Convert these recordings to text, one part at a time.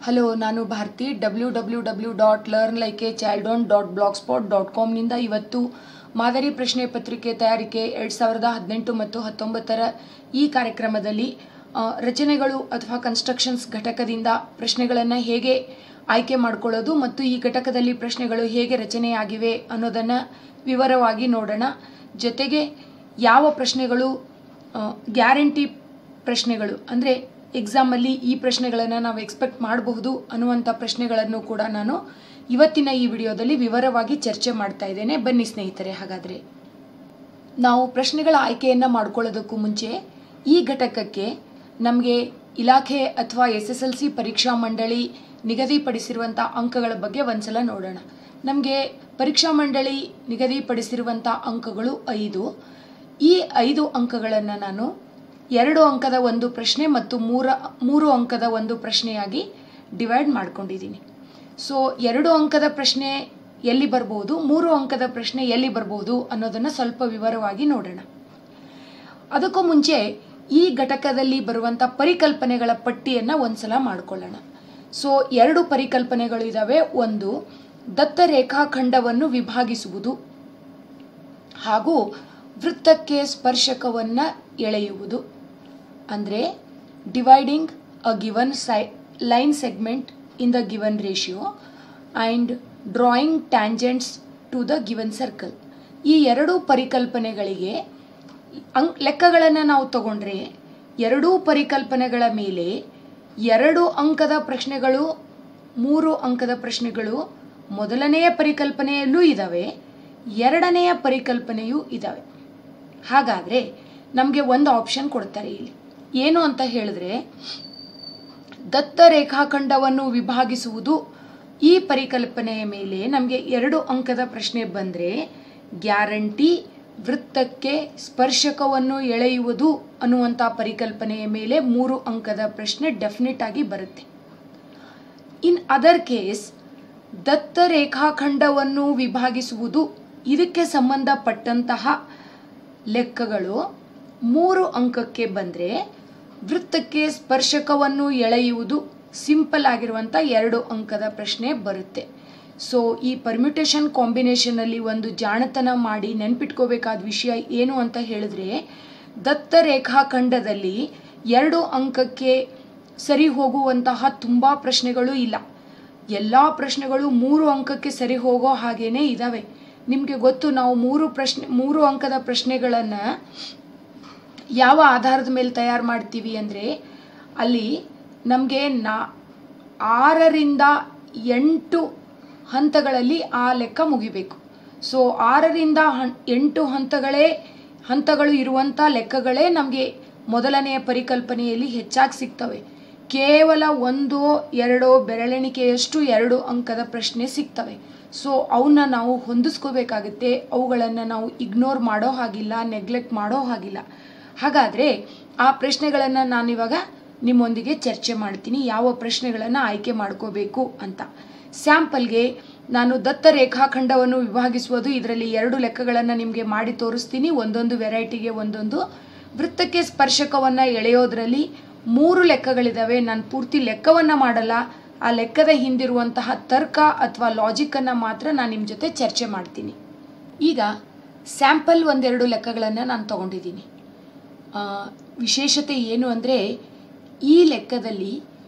Hello, ನಾನು Bharati. www.learnlikeachildon.blogspot.com ನಿಂದ ಇವತ್ತು ಮಾದರಿ ಪ್ರಶ್ನೆ ಪತ್ರಿಕೆ ತಯಾರಿಕೆ 2018 ಮತ್ತು 19ರ ಈ ಕಾರ್ಯಕ್ರಮದಲ್ಲಿ ರಚನೆಗಳು ಅಥವಾ ಕನ್ಸ್ಟ್ರಕ್ಷನ್ಸ್ ಘಟಕದಿಂದ ಪ್ರಶ್ನೆಗಳನ್ನು ಹೇಗೆ ಆಯ್ಕೆ ಮಾಡಿಕೊಳ್ಳೋದು ಮತ್ತು ಈ ಘಟಕದಲ್ಲಿ ಪ್ರಶ್ನೆಗಳು ಹೇಗೆ ರಚನೆಯಾಗಿವೆ ಅನ್ನೋದನ್ನು ವಿವರವಾಗಿ ನೋಡೋಣ. ಜೊತೆಗೆ ಯಾವ ಪ್ರಶ್ನೆಗಳು ಗ್ಯಾರಂಟಿ ಪ್ರಶ್ನೆಗಳು ಅಂದರೆ ಎಕ್ಸಾಮಲ್ಲಿ ಈ ಪ್ರಶ್ನೆಗಳನ್ನು ನಾವು ಎಕ್ಸ್ಪೆಕ್ಟ್ ಮಾಡಬಹುದು ಅನ್ನುವಂಥ ಪ್ರಶ್ನೆಗಳನ್ನು ಕೂಡ ನಾನು ಇವತ್ತಿನ ಈ ವಿಡಿಯೋದಲ್ಲಿ ವಿವರವಾಗಿ ಚರ್ಚೆ ಮಾಡ್ತಾ ಇದ್ದೇನೆ. ಬನ್ನಿ ಸ್ನೇಹಿತರೆ, ಹಾಗಾದರೆ ನಾವು ಪ್ರಶ್ನೆಗಳ ಆಯ್ಕೆಯನ್ನು ಮಾಡ್ಕೊಳ್ಳೋದಕ್ಕೂ ಮುಂಚೆ ಈ ಘಟಕಕ್ಕೆ ನಮಗೆ ಇಲಾಖೆ ಅಥವಾ SSLC ಪರೀಕ್ಷಾ ಮಂಡಳಿ ನಿಗದಿಪಡಿಸಿರುವಂಥ ಅಂಕಗಳ ಬಗ್ಗೆ ಒಂದ್ಸಲ ನೋಡೋಣ. ನಮಗೆ ಪರೀಕ್ಷಾ ಮಂಡಳಿ ನಿಗದಿಪಡಿಸಿರುವಂಥ ಅಂಕಗಳು 5. ಈ 5 ಅಂಕಗಳನ್ನು ನಾನು 2 ಅಂಕದ ಒಂದು ಪ್ರಶ್ನೆ ಮತ್ತು 3 ಅಂಕದ ಒಂದು ಪ್ರಶ್ನೆಯಾಗಿ ಡಿವೈಡ್ ಮಾಡ್ಕೊಂಡಿದ್ದೀನಿ. ಸೊ 2 ಅಂಕದ ಪ್ರಶ್ನೆ ಎಲ್ಲಿ ಬರ್ಬೋದು, 3 ಅಂಕದ ಪ್ರಶ್ನೆ ಎಲ್ಲಿ ಬರ್ಬೋದು ಅನ್ನೋದನ್ನು ಸ್ವಲ್ಪ ವಿವರವಾಗಿ ನೋಡೋಣ. ಅದಕ್ಕೂ ಮುಂಚೆ ಈ ಘಟಕದಲ್ಲಿ ಬರುವಂಥ ಪರಿಕಲ್ಪನೆಗಳ ಪಟ್ಟಿಯನ್ನು ಒಂದ್ಸಲ ಮಾಡ್ಕೊಳ್ಳೋಣ. ಸೊ 2 ಪರಿಕಲ್ಪನೆಗಳು ಇದ್ದಾವೆ. ಒಂದು, ದತ್ತ ರೇಖಾಖಂಡವನ್ನು ವಿಭಾಗಿಸುವುದು ಹಾಗೂ ವೃತ್ತಕ್ಕೆ ಸ್ಪರ್ಶಕವನ್ನು ಎಳೆಯುವುದು. ಅಂದರೆ dividing a given line segment in the given ratio and drawing tangents to the given circle. ಈ 2 ಪರಿಕಲ್ಪನೆಗಳಿಗೆ ಲೆಕ್ಕಗಳನ್ನು ನಾವು ತಗೊಂಡ್ರೆ 2 ಪರಿಕಲ್ಪನೆಗಳ ಮೇಲೆ 2 ಅಂಕದ ಪ್ರಶ್ನೆಗಳು, 3 ಅಂಕದ ಪ್ರಶ್ನೆಗಳು ಮೊದಲನೆಯ ಪರಿಕಲ್ಪನೆಯಲ್ಲೂ ಇದ್ದಾವೆ, 2ನೆಯ ಪರಿಕಲ್ಪನೆಯೂ ಇದ್ದಾವೆ. ಹಾಗಾದರೆ ನಮಗೆ ಒಂದು ಆಪ್ಷನ್ ಕೊಡ್ತಾರೆ ಇಲ್ಲಿ. ಏನು ಅಂತ ಹೇಳಿದ್ರೆ, ದತ್ತ ರೇಖಾಖಂಡವನ್ನು ವಿಭಾಗಿಸುವುದು ಈ ಪರಿಕಲ್ಪನೆಯ ಮೇಲೆ ನಮಗೆ 2 ಅಂಕದ ಪ್ರಶ್ನೆ ಬಂದರೆ ಗ್ಯಾರಂಟಿ ವೃತ್ತಕ್ಕೆ ಸ್ಪರ್ಶಕವನ್ನು ಎಳೆಯುವುದು ಅನ್ನುವಂಥ ಪರಿಕಲ್ಪನೆಯ ಮೇಲೆ 3 ಅಂಕದ ಪ್ರಶ್ನೆ ಡೆಫಿನೆಟ್ ಆಗಿ ಬರುತ್ತೆ. ಇನ್ ಅದರ್ ಕೇಸ್, ದತ್ತ ರೇಖಾಖಂಡವನ್ನು ವಿಭಾಗಿಸುವುದು ಇದಕ್ಕೆ ಸಂಬಂಧಪಟ್ಟಂತಹ ಲೆಕ್ಕಗಳು 3 ಅಂಕಕ್ಕೆ ಬಂದರೆ ವೃತ್ತಕ್ಕೆ ಸ್ಪರ್ಶಕವನ್ನು ಎಳೆಯುವುದು ಸಿಂಪಲ್ ಆಗಿರುವಂಥ 2 ಅಂಕದ ಪ್ರಶ್ನೆ ಬರುತ್ತೆ. ಸೊ ಈ ಪರ್ಮ್ಯುಟೇಷನ್ ಕಾಂಬಿನೇಷನಲ್ಲಿ ಒಂದು ಜಾಣತನ ಮಾಡಿ ನೆನ್ಪಿಟ್ಕೋಬೇಕಾದ ವಿಷಯ ಏನು ಅಂತ ಹೇಳಿದ್ರೆ, ದತ್ತ ರೇಖಾಖಂಡದಲ್ಲಿ 2 ಅಂಕಕ್ಕೆ ಸರಿ ಹೋಗುವಂತಹ ತುಂಬ ಪ್ರಶ್ನೆಗಳು ಇಲ್ಲ. ಎಲ್ಲ ಪ್ರಶ್ನೆಗಳು 3 ಅಂಕಕ್ಕೆ ಸರಿ ಹೋಗೋ ಹಾಗೇನೆ ಇದ್ದಾವೆ. ನಿಮಗೆ ಗೊತ್ತು, ನಾವು 3 ಅಂಕದ ಪ್ರಶ್ನೆಗಳನ್ನು ಯಾವ ಆಧಾರದ ಮೇಲೆ ತಯಾರು ಮಾಡ್ತೀವಿ ಅಂದರೆ, ಅಲ್ಲಿ ನಮಗೆ 6ರಿಂದ 8 ಹಂತಗಳಲ್ಲಿ ಆ ಲೆಕ್ಕ ಮುಗಿಬೇಕು. ಸೊ 6ರಿಂದ 8 ಹಂತಗಳು ಇರುವಂಥ ಲೆಕ್ಕಗಳೇ ನಮಗೆ ಮೊದಲನೆಯ ಪರಿಕಲ್ಪನೆಯಲ್ಲಿ ಹೆಚ್ಚಾಗಿ ಸಿಗ್ತವೆ. ಕೇವಲ 1-2 ಬೆರಳೆಣಿಕೆಯಷ್ಟು 2 ಅಂಕದ ಪ್ರಶ್ನೆ ಸಿಗ್ತವೆ. ಸೊ ಅವನ್ನ ನಾವು ಹೊಂದಿಸ್ಕೋಬೇಕಾಗುತ್ತೆ. ಅವುಗಳನ್ನು ನಾವು ಇಗ್ನೋರ್ ಮಾಡೋ ಹಾಗಿಲ್ಲ, ನೆಗ್ಲೆಕ್ಟ್ ಮಾಡೋ ಹಾಗಿಲ್ಲ. ಹಾಗಾದರೆ ಆ ಪ್ರಶ್ನೆಗಳನ್ನು ನಾನಿವಾಗ ನಿಮ್ಮೊಂದಿಗೆ ಚರ್ಚೆ ಮಾಡ್ತೀನಿ, ಯಾವ ಪ್ರಶ್ನೆಗಳನ್ನು ಆಯ್ಕೆ ಮಾಡ್ಕೋಬೇಕು ಅಂತ. ಸ್ಯಾಂಪಲ್ಗೆ ನಾನು ದತ್ತ ರೇಖಾಖಂಡವನ್ನು ವಿಭಾಗಿಸುವುದು ಇದರಲ್ಲಿ 2 ಲೆಕ್ಕಗಳನ್ನು ನಿಮಗೆ ಮಾಡಿ ತೋರಿಸ್ತೀನಿ. ಒಂದೊಂದು ವೆರೈಟಿಗೆ ಒಂದೊಂದು. ವೃತ್ತಕ್ಕೆ ಸ್ಪರ್ಶಕವನ್ನು ಎಳೆಯೋದ್ರಲ್ಲಿ 3 ಲೆಕ್ಕಗಳಿದ್ದಾವೆ. ನಾನು ಪೂರ್ತಿ ಲೆಕ್ಕವನ್ನು ಮಾಡಲ್ಲ, ಆ ಲೆಕ್ಕದ ಹಿಂದಿರುವಂತಹ ತರ್ಕ ಅಥವಾ ಲಾಜಿಕ್ಕನ್ನು ಮಾತ್ರ ನಾನು ನಿಮ್ಮ ಜೊತೆ ಚರ್ಚೆ ಮಾಡ್ತೀನಿ. ಈಗ ಸ್ಯಾಂಪಲ್ 1-2 ಲೆಕ್ಕಗಳನ್ನು ನಾನು ತಗೊಂಡಿದ್ದೀನಿ. ವಿಶೇಷತೆ ಏನು ಅಂದರೆ, ಈ ಲೆಕ್ಕದಲ್ಲಿ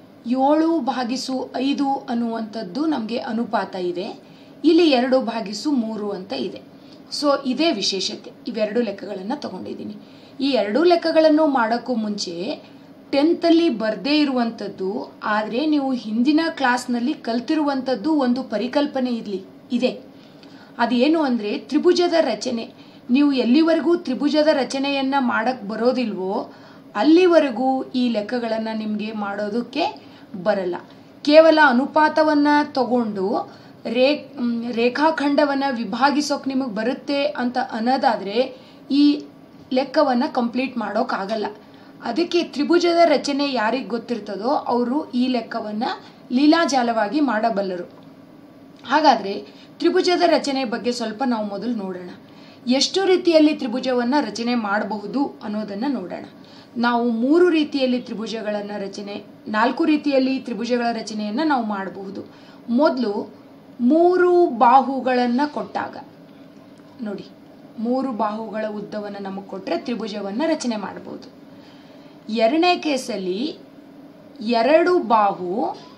7/5 ಅನ್ನುವಂಥದ್ದು ನಮಗೆ ಅನುಪಾತ ಇದೆ, ಇಲ್ಲಿ 2/3 ಅಂತ ಇದೆ. ಸೊ ಇದೇ ವಿಶೇಷತೆ. ಇವೆರಡು ಲೆಕ್ಕಗಳನ್ನು ತಗೊಂಡಿದ್ದೀನಿ. ಈ 2 ಲೆಕ್ಕಗಳನ್ನು ಮಾಡೋಕ್ಕೂ ಮುಂಚೆ 10th ಬರದೇ ಇರುವಂಥದ್ದು, ಆದರೆ ನೀವು ಹಿಂದಿನ ಕ್ಲಾಸ್ನಲ್ಲಿ ಕಲ್ತಿರುವಂಥದ್ದು ಒಂದು ಪರಿಕಲ್ಪನೆ ಇದೆ. ಅದೇನು ಅಂದರೆ, ತ್ರಿಭುಜದ ರಚನೆ. ನೀವು ಎಲ್ಲಿವರೆಗೂ ತ್ರಿಭುಜದ ರಚನೆಯನ್ನು ಮಾಡೋಕ್ಕೆ ಬರೋದಿಲ್ವೋ ಅಲ್ಲಿವರೆಗೂ ಈ ಲೆಕ್ಕಗಳನ್ನು ನಿಮಗೆ ಮಾಡೋದಕ್ಕೆ ಬರಲ್ಲ. ಕೇವಲ ಅನುಪಾತವನ್ನು ತಗೊಂಡು ರೇಖಾಖಂಡವನ್ನು ವಿಭಾಗಿಸೋಕೆ ನಿಮಗೆ ಬರುತ್ತೆ ಅಂತ ಅನ್ನೋದಾದರೆ ಈ ಲೆಕ್ಕವನ್ನು ಕಂಪ್ಲೀಟ್ ಮಾಡೋಕ್ಕಾಗಲ್ಲ. ಅದಕ್ಕೆ ತ್ರಿಭುಜದ ರಚನೆ ಯಾರಿಗೆ ಗೊತ್ತಿರ್ತದೋ ಅವರು ಈ ಲೆಕ್ಕವನ್ನು ಲೀಲಾಜಾಲವಾಗಿ ಮಾಡಬಲ್ಲರು. ಹಾಗಾದರೆ ತ್ರಿಭುಜದ ರಚನೆ ಬಗ್ಗೆ ಸ್ವಲ್ಪ ನಾವು ಮೊದಲು ನೋಡೋಣ. ಎಷ್ಟು ರೀತಿಯಲ್ಲಿ ತ್ರಿಭುಜವನ್ನು ರಚನೆ ಮಾಡಬಹುದು ಅನ್ನೋದನ್ನು ನೋಡೋಣ. ನಾವು 3 ರೀತಿಯಲ್ಲಿ ತ್ರಿಭುಜಗಳನ್ನು ರಚನೆ 4 ರೀತಿಯಲ್ಲಿ ತ್ರಿಭುಜಗಳ ರಚನೆಯನ್ನು ನಾವು ಮಾಡಬಹುದು. ಮೊದಲು 3 ಬಾಹುಗಳನ್ನು ಕೊಟ್ಟಾಗ ನೋಡಿ, 3 ಬಾಹುಗಳ ಉದ್ದವನ್ನು ನಮಗೆ ಕೊಟ್ಟರೆ ತ್ರಿಭುಜವನ್ನು ರಚನೆ ಮಾಡಬಹುದು. ಎರಡನೇ ಕೇಸಲ್ಲಿ 2 ಬಾಹು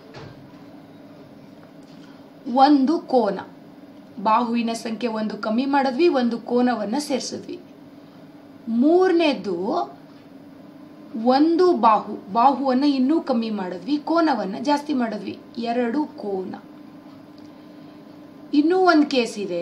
1 ಕೋನ, ಬಾಹುವಿನ ಸಂಖ್ಯೆ 1 ಕಮ್ಮಿ ಮಾಡಿದ್ವಿ, 1 ಕೋನವನ್ನು ಸೇರಿಸಿದ್ವಿ. ಮೂರನೇದು 1 ಬಾಹುವನ್ನು ಇನ್ನೂ ಕಮ್ಮಿ ಮಾಡಿದ್ವಿ, ಕೋನವನ್ನು ಜಾಸ್ತಿ ಮಾಡಿದ್ವಿ, 2 ಕೋನ. ಇನ್ನೂ ಒಂದು ಕೇಸ್ ಇದೆ,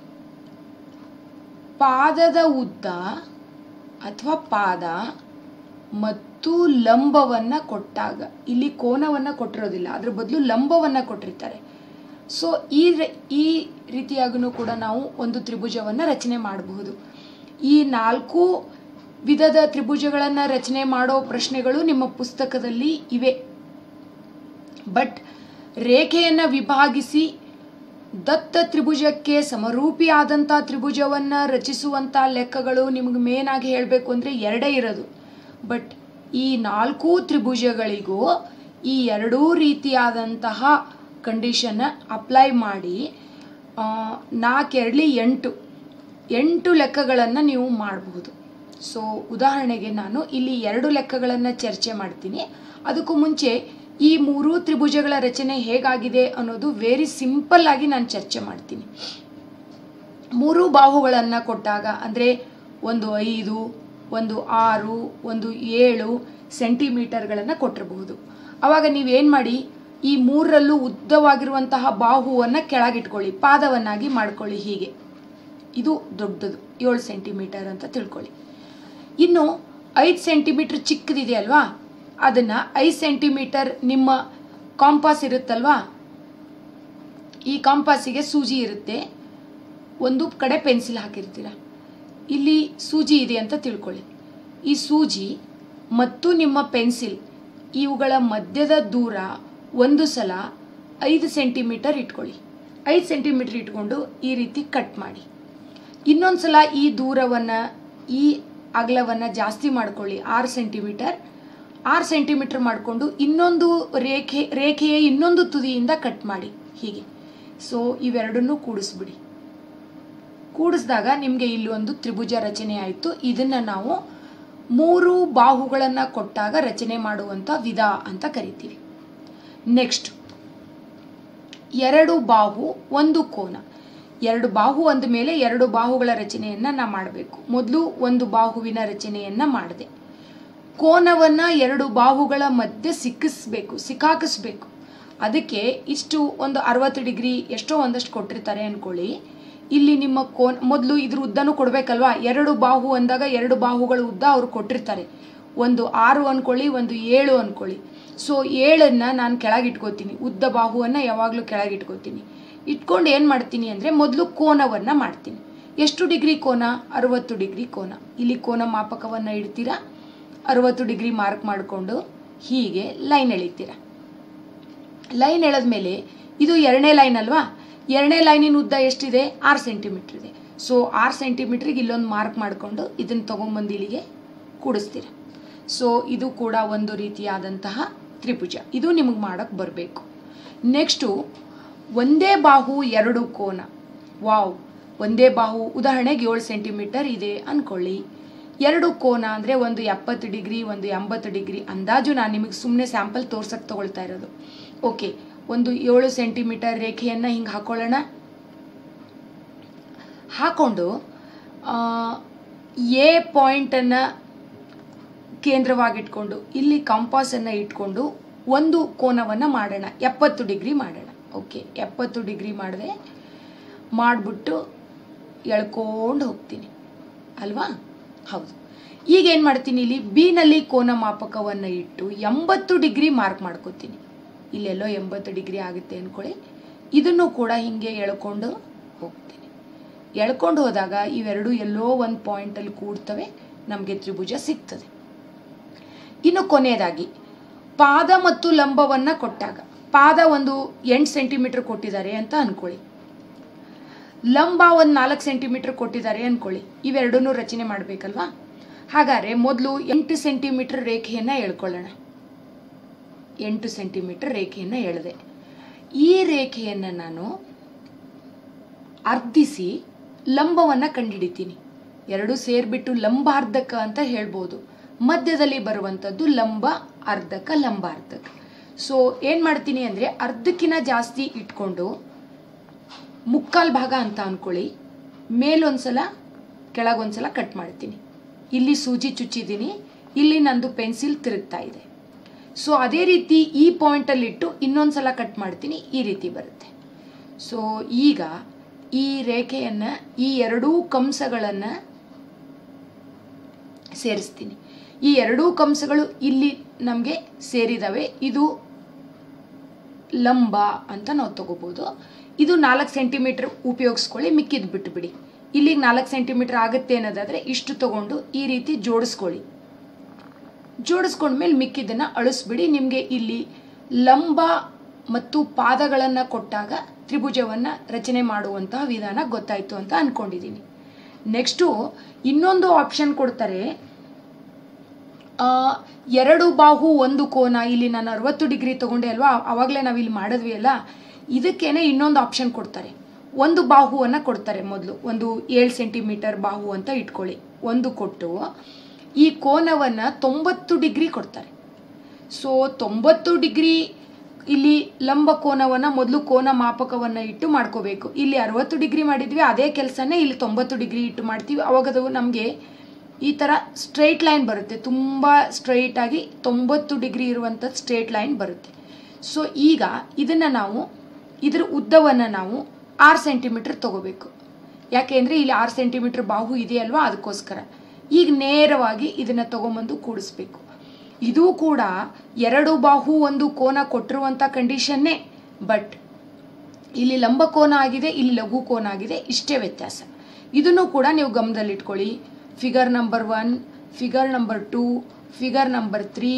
ಪಾದದ ಉದ್ದ ಅಥವಾ ಪಾದ ಮತ್ತು ಲಂಬವನ್ನು ಕೊಟ್ಟಾಗ, ಇಲ್ಲಿ ಕೋನವನ್ನು ಕೊಟ್ಟಿರೋದಿಲ್ಲ, ಅದ್ರ ಬದಲು ಲಂಬವನ್ನು ಕೊಟ್ಟಿರ್ತಾರೆ. ಸೊ ಈ ರೀತಿಯಾಗೂ ಕೂಡ ನಾವು ಒಂದು ತ್ರಿಭುಜವನ್ನು ರಚನೆ ಮಾಡಬಹುದು. ಈ 4 ವಿಧದ ತ್ರಿಭುಜಗಳನ್ನು ರಚನೆ ಮಾಡೋ ಪ್ರಶ್ನೆಗಳು ನಿಮ್ಮ ಪುಸ್ತಕದಲ್ಲಿ ಇವೆ. ಬಟ್ ರೇಖೆಯನ್ನು ವಿಭಾಗಿಸಿ ದತ್ತ ತ್ರಿಭುಜಕ್ಕೆ ಸಮರೂಪಿಯಾದಂಥ ತ್ರಿಭುಜವನ್ನು ರಚಿಸುವಂಥ ಲೆಕ್ಕಗಳು ನಿಮಗೆ ಮೇನ್ ಆಗಿ ಹೇಳಬೇಕು ಅಂದರೆ 2 ಇರೋದು. ಬಟ್ ಈ 4 ತ್ರಿಭುಜಗಳಿಗೂ ಈ 2 ರೀತಿಯಾದಂತಹ ಕಂಡೀಷನ್ನ ಅಪ್ಲೈ ಮಾಡಿ 4 2 8 ಲೆಕ್ಕಗಳನ್ನು ನೀವು ಮಾಡಬಹುದು. ಸೊ ಉದಾಹರಣೆಗೆ ನಾನು ಇಲ್ಲಿ 2 ಲೆಕ್ಕಗಳನ್ನು ಚರ್ಚೆ ಮಾಡ್ತೀನಿ. ಅದಕ್ಕೂ ಮುಂಚೆ ಈ 3 ತ್ರಿಭುಜಗಳ ರಚನೆ ಹೇಗಾಗಿದೆ ಅನ್ನೋದು ವೆರಿ ಸಿಂಪಲ್ ಆಗಿ ನಾನು ಚರ್ಚೆ ಮಾಡ್ತೀನಿ. 3 ಬಾಹುಗಳನ್ನು ಕೊಟ್ಟಾಗ ಅಂದರೆ 1 5, 1 6, 1 7 ಸೆಂಟಿಮೀಟರ್ಗಳನ್ನು ಕೊಟ್ಟಿರಬಹುದು. ಆವಾಗ ನೀವೇನು ಮಾಡಿ, ಈ 3ರಲ್ಲೂ ಉದ್ದವಾಗಿರುವಂತಹ ಬಾಹುವನ್ನು ಕೆಳಗಿಟ್ಕೊಳ್ಳಿ, ಪಾದವನ್ನಾಗಿ ಮಾಡ್ಕೊಳ್ಳಿ. ಹೀಗೆ ಇದು ದೊಡ್ಡದು 7 ಸೆಂಟಿಮೀಟರ್ ಅಂತ ತಿಳ್ಕೊಳ್ಳಿ. ಇನ್ನು 5 ಸೆಂಟಿಮೀಟರ್ ಚಿಕ್ಕದಿದೆಯಲ್ವಾ, ಅದನ್ನು 5 ಸೆಂಟಿಮೀಟರ್ ನಿಮ್ಮ ಕಾಂಪಾಸ್ ಇರುತ್ತಲ್ವಾ, ಈ ಕಾಂಪಾಸಿಗೆ ಸೂಜಿ ಇರುತ್ತೆ, ಒಂದು ಕಡೆ ಪೆನ್ಸಿಲ್ ಹಾಕಿರ್ತೀರ, ಇಲ್ಲಿ ಸೂಜಿ ಇದೆ ಅಂತ ತಿಳ್ಕೊಳ್ಳಿ. ಈ ಸೂಜಿ ಮತ್ತು ನಿಮ್ಮ ಪೆನ್ಸಿಲ್ ಇವುಗಳ ಮಧ್ಯದ ದೂರ ಒಂದು ಸಲ 5 ಸೆಂಟಿಮೀಟರ್ ಇಟ್ಕೊಳ್ಳಿ. 5 ಸೆಂಟಿಮೀಟರ್ ಇಟ್ಕೊಂಡು ಈ ರೀತಿ ಕಟ್ ಮಾಡಿ. ಇನ್ನೊಂದು ಸಲ ಈ ದೂರವನ್ನು, ಈ ಅಗಲವನ್ನು ಜಾಸ್ತಿ ಮಾಡ್ಕೊಳ್ಳಿ, 6 ಸೆಂಟಿಮೀಟರ್ ಮಾಡಿಕೊಂಡು ಇನ್ನೊಂದು ರೇಖೆಯ ಇನ್ನೊಂದು ತುದಿಯಿಂದ ಕಟ್ ಮಾಡಿ ಹೀಗೆ. ಸೊ ಇವೆರಡನ್ನೂ ಕೂಡಿಸ್ಬಿಡಿ. ಕೂಡಿಸಿದಾಗ ನಿಮಗೆ ಇಲ್ಲಿ ಒಂದು ತ್ರಿಭುಜ ರಚನೆ ಆಯಿತು. ಇದನ್ನು ನಾವು 3 ಬಾಹುಗಳನ್ನು ಕೊಟ್ಟಾಗ ರಚನೆ ಮಾಡುವಂಥ ವಿಧ ಅಂತ ಕರಿತೀವಿ. ನೆಕ್ಸ್ಟ್ 2 ಬಾಹು 1 ಕೋನ. 2 ಬಾಹು ಅಂದ ಮೇಲೆ 2 ಬಾಹುಗಳ ರಚನೆಯನ್ನು ನಾ ಮಾಡಬೇಕು. ಮೊದಲು 1 ಬಾಹುವಿನ ರಚನೆಯನ್ನು ಮಾಡಿದೆ. ಕೋನವನ್ನು 2 ಬಾಹುಗಳ ಮಧ್ಯೆ ಸಿಕ್ಕಾಕಿಸ್ಬೇಕು. ಅದಕ್ಕೆ ಇಷ್ಟು ಒಂದು 60 ಡಿಗ್ರಿ ಎಷ್ಟೋ ಒಂದಷ್ಟು ಕೊಟ್ಟಿರ್ತಾರೆ ಅಂದ್ಕೊಳ್ಳಿ. ಇಲ್ಲಿ ನಿಮ್ಮ ಮೊದಲು ಇದ್ರ ಉದ್ದನೂ ಕೊಡಬೇಕಲ್ವಾ. 2 ಬಾಹು ಅಂದಾಗ 2 ಬಾಹುಗಳ ಉದ್ದ ಅವ್ರು ಕೊಟ್ಟಿರ್ತಾರೆ. ಒಂದು 6 ಅಂದ್ಕೊಳ್ಳಿ, ಒಂದು 7 ಅಂದ್ಕೊಳ್ಳಿ. ಸೊ 7ಅನ್ನು ನಾನು ಕೆಳಗಿಟ್ಕೋತೀನಿ, ಉದ್ದ ಬಾಹುವನ್ನು ಯಾವಾಗಲೂ ಕೆಳಗಿಟ್ಕೋತೀನಿ. ಇಟ್ಕೊಂಡು ಏನು ಮಾಡ್ತೀನಿ ಅಂದರೆ ಮೊದಲು ಕೋನವನ್ನು ಮಾಡ್ತೀನಿ. ಎಷ್ಟು ಡಿಗ್ರಿ ಕೋನ? 60 ಡಿಗ್ರಿ ಕೋನ. ಇಲ್ಲಿ ಕೋನ ಮಾಪಕವನ್ನು ಇಡ್ತೀರಾ, 60 ಡಿಗ್ರಿ ಮಾರ್ಕ್ ಮಾಡಿಕೊಂಡು ಹೀಗೆ ಲೈನ್ ಎಳಿತೀರ. ಲೈನ್ ಎಳೆದ್ಮೇಲೆ ಇದು 2ನೇ ಲೈನ್ ಅಲ್ವಾ, 2ನೇ ಲೈನಿನ ಉದ್ದ ಎಷ್ಟಿದೆ? 6 ಸೆಂಟಿಮೀಟರ್ ಇದೆ. ಸೊ 6 ಸೆಂಟಿಮೀಟ್ರಿಗೆ ಇಲ್ಲೊಂದು ಮಾರ್ಕ್ ಮಾಡಿಕೊಂಡು ಇದನ್ನು ತೊಗೊಂಬಂದು ಇಲ್ಲಿಗೆ ಕೂಡಿಸ್ತೀರ. ಸೊ ಇದು ಕೂಡ ಒಂದು ರೀತಿಯಾದಂತಹ ತ್ರಿಭುಜ. ಇದು ನಿಮಗೆ ಮಾಡೋಕ್ಕೆ ಬರಬೇಕು. ನೆಕ್ಸ್ಟು ಒಂದೇ ಬಾಹು 2 ಕೋನ. ವಾವ್, ಒಂದೇ ಬಾಹು ಉದಾಹರಣೆಗೆ 7 ಸೆಂಟಿಮೀಟರ್ ಇದೆ ಅಂದ್ಕೊಳ್ಳಿ. 2 ಕೋನ ಅಂದರೆ ಒಂದು 70 ಡಿಗ್ರಿ, ಒಂದು 80 ಡಿಗ್ರಿ. ಅಂದಾಜು ನಾನು ನಿಮಗೆ ಸುಮ್ಮನೆ ಸ್ಯಾಂಪಲ್ ತೋರ್ಸಕ್ಕೆ ತಗೊಳ್ತಾ ಇರೋದು. ಓಕೆ, ಒಂದು 7 ಸೆಂಟಿಮೀಟರ್ ರೇಖೆಯನ್ನು ಹಿಂಗೆ ಹಾಕೊಳ್ಳೋಣ. ಹಾಕೊಂಡು ಎ ಪಾಯಿಂಟನ್ನು ಕೇಂದ್ರವಾಗಿಟ್ಕೊಂಡು ಇಲ್ಲಿ ಕಂಪಾಸನ್ನು ಇಟ್ಕೊಂಡು ಒಂದು ಕೋನವನ್ನು ಮಾಡೋಣ, 70 ಡಿಗ್ರಿ ಮಾಡೋಣ. ಓಕೆ, 70 ಡಿಗ್ರಿ ಮಾಡಿಬಿಟ್ಟು ಎಳ್ಕೊಂಡು ಹೋಗ್ತೀನಿ ಅಲ್ವಾ? ಹೌದು. ಈಗ ಏನು ಮಾಡ್ತೀನಿ, ಇಲ್ಲಿ ಬಿನಲ್ಲಿ ಕೋನ ಮಾಪಕವನ್ನು ಇಟ್ಟು 80 ಡಿಗ್ರಿ ಮಾರ್ಕ್ ಮಾಡ್ಕೋತೀನಿ. ಇಲ್ಲೆಲ್ಲೋ 80 ಡಿಗ್ರಿ ಆಗುತ್ತೆ ಅಂದ್ಕೊಳ್ಳಿ. ಇದನ್ನು ಕೂಡ ಹೀಗೆ ಎಳ್ಕೊಂಡು ಹೋಗ್ತೀನಿ. ಎಳ್ಕೊಂಡು ಹೋದಾಗ ಇವೆರಡು ಎಲ್ಲೋ ಒಂದು ಪಾಯಿಂಟಲ್ಲಿ ಕೂಡ್ತವೆ, ನಮಗೆ ತ್ರಿಭುಜ ಸಿಗ್ತದೆ. ಇನ್ನು ಕೊನೆಯದಾಗಿ ಪಾದ ಮತ್ತು ಲಂಬವನ್ನು ಕೊಟ್ಟಾಗ, ಪಾದ ಒಂದು 8 ಸೆಂಟಿಮೀಟರ್ ಕೊಟ್ಟಿದ್ದಾರೆ ಅಂತ ಅಂದ್ಕೊಳ್ಳಿ. ಲಂಬ ಒಂದು 4 ಸೆಂಟಿಮೀಟರ್ ಕೊಟ್ಟಿದ್ದಾರೆ ಅಂದ್ಕೊಳ್ಳಿ, ಇವೆರಡನ್ನೂ ರಚನೆ ಮಾಡಬೇಕಲ್ವಾ. ಹಾಗಾದರೆ ಮೊದಲು 8 ಸೆಂಟಿಮೀಟರ್ ರೇಖೆಯನ್ನು ಎಳ್ಕೊಳ್ಳೋಣ. 8 ಸೆಂಟಿಮೀಟರ್ ರೇಖೆಯನ್ನು ಎಳೆದೆ. ಈ ರೇಖೆಯನ್ನು ನಾನು ಅರ್ಧಿಸಿ ಲಂಬವನ್ನು ಕಂಡುಹಿಡಿತೀನಿ. ಎರಡು ಸೇರಿಬಿಟ್ಟು ಲಂಬಾರ್ಧಕ ಅಂತ ಹೇಳ್ಬೋದು. ಮಧ್ಯದಲ್ಲಿ ಬರುವಂಥದ್ದು ಲಂಬ ಅರ್ಧಕ, ಲಂಬಾರ್ಧಕ. ಸೊ ಏನು ಮಾಡ್ತೀನಿ ಅಂದರೆ ಅರ್ಧಕ್ಕಿಂತ ಜಾಸ್ತಿ ಇಟ್ಕೊಂಡು ಮುಕ್ಕಾಲು ಭಾಗ ಅಂತ ಅಂದ್ಕೊಳ್ಳಿ, ಮೇಲೊಂದ್ಸಲ ಕೆಳಗೊಂದ್ಸಲ ಕಟ್ ಮಾಡ್ತೀನಿ. ಇಲ್ಲಿ ಸೂಜಿ ಚುಚ್ಚಿದ್ದೀನಿ, ಇಲ್ಲಿ ನಂದು ಪೆನ್ಸಿಲ್ ತಿರುಗ್ತಾ ಇದೆ. ಸೊ ಅದೇ ರೀತಿ ಈ ಪಾಯಿಂಟಲ್ಲಿಟ್ಟು ಇನ್ನೊಂದ್ಸಲ ಕಟ್ ಮಾಡ್ತೀನಿ, ಈ ರೀತಿ ಬರುತ್ತೆ. ಸೊ ಈಗ ಈ ರೇಖೆಯನ್ನು, ಈ ಎರಡೂ ಕಂಸಗಳನ್ನು ಸೇರಿಸ್ತೀನಿ. ಈ ಎರಡೂ ಕಂಸಗಳು ಇಲ್ಲಿ ನಮಗೆ ಸೇರಿದವೆ. ಇದು ಲಂಬ ಅಂತ ನಾವು ತಗೋಬೋದು. ಇದು 4 ಸೆಂಟಿಮೀಟರ್ ಉಪಯೋಗಿಸ್ಕೊಳ್ಳಿ, ಮಿಕ್ಕಿದ್ದು ಬಿಟ್ಟುಬಿಡಿ. ಇಲ್ಲಿಗೆ 4 ಸೆಂಟಿಮೀಟರ್ ಆಗುತ್ತೆ ಅನ್ನೋದಾದರೆ ಇಷ್ಟು ತಗೊಂಡು ಈ ರೀತಿ ಜೋಡಿಸ್ಕೊಳ್ಳಿ. ಜೋಡಿಸ್ಕೊಂಡ್ಮೇಲೆ ಮಿಕ್ಕಿದ್ದನ್ನು ಅಳಿಸ್ಬಿಡಿ. ನಿಮಗೆ ಇಲ್ಲಿ ಲಂಬ ಮತ್ತು ಪಾದಗಳನ್ನು ಕೊಟ್ಟಾಗ ತ್ರಿಭುಜವನ್ನು ರಚನೆ ಮಾಡುವಂತಹ ವಿಧಾನ ಗೊತ್ತಾಯಿತು ಅಂತ ಅಂದ್ಕೊಂಡಿದ್ದೀನಿ. ನೆಕ್ಸ್ಟು ಇನ್ನೊಂದು ಆಪ್ಷನ್ ಕೊಡ್ತಾರೆ, 2 ಬಾಹು 1 ಕೋನ. ಇಲ್ಲಿ ನಾನು 60 ಡಿಗ್ರಿ ತೊಗೊಂಡೆ ಅಲ್ವಾ, ಆವಾಗಲೇ ನಾವು ಇಲ್ಲಿ ಮಾಡಿದ್ವಿ ಅಲ್ಲ, ಇದಕ್ಕೇನೆ ಇನ್ನೊಂದು ಆಪ್ಷನ್ ಕೊಡ್ತಾರೆ. 1 ಬಾಹುವನ್ನು ಕೊಡ್ತಾರೆ. ಮೊದಲು ಒಂದು 7 ಸೆಂಟಿಮೀಟರ್ ಬಾಹು ಅಂತ ಇಟ್ಕೊಳ್ಳಿ. ಒಂದು ಕೊಟ್ಟು ಈ ಕೋನವನ್ನು 90 ಡಿಗ್ರಿ ಕೊಡ್ತಾರೆ. ಸೊ 90 ಡಿಗ್ರಿ ಇಲ್ಲಿ ಲಂಬ ಕೋನವನ್ನು ಮೊದಲು ಕೋನ ಮಾಪಕವನ್ನು ಇಟ್ಟು ಮಾಡ್ಕೋಬೇಕು. ಇಲ್ಲಿ 60 ಡಿಗ್ರಿ ಮಾಡಿದ್ವಿ, ಅದೇ ಕೆಲಸನೇ ಇಲ್ಲಿ 90 ಡಿಗ್ರಿ ಇಟ್ಟು ಮಾಡ್ತೀವಿ. ಅವಾಗದು ನಮಗೆ ಈ ಥರ ಸ್ಟ್ರೈಟ್ ಲೈನ್ ಬರುತ್ತೆ. ತುಂಬ ಸ್ಟ್ರೈಟಾಗಿ 90 ಡಿಗ್ರಿ ಇರುವಂಥದ್ದು ಸ್ಟ್ರೇಟ್ ಲೈನ್ ಬರುತ್ತೆ. ಸೊ ಈಗ ಇದನ್ನು ನಾವು, ಇದರ ಉದ್ದವನ್ನು ನಾವು 6 ಸೆಂಟಿಮೀಟರ್ ತೊಗೋಬೇಕು. ಯಾಕೆಂದರೆ ಇಲ್ಲಿ 6 ಸೆಂಟಿಮೀಟರ್ ಬಾಹು ಇದೆಯಲ್ವಾ, ಅದಕ್ಕೋಸ್ಕರ. ಈಗ ನೇರವಾಗಿ ಇದನ್ನು ತೊಗೊಂಬಂದು ಕೂಡಿಸ್ಬೇಕು. ಇದು ಕೂಡ 2 ಬಾಹು 1 ಕೋನ ಕೊಟ್ಟಿರುವಂಥ ಕಂಡೀಷನ್ನೇ. ಬಟ್ ಇಲ್ಲಿ ಲಂಬ ಕೋನ ಆಗಿದೆ, ಇಲ್ಲಿ ಲಘು ಕೋನ ಆಗಿದೆ, ಇಷ್ಟೇ ವ್ಯತ್ಯಾಸ. ಇದನ್ನು ಕೂಡ ನೀವು ಗಮನದಲ್ಲಿಟ್ಕೊಳ್ಳಿ. Figure number 1, figure number 2, figure number 3,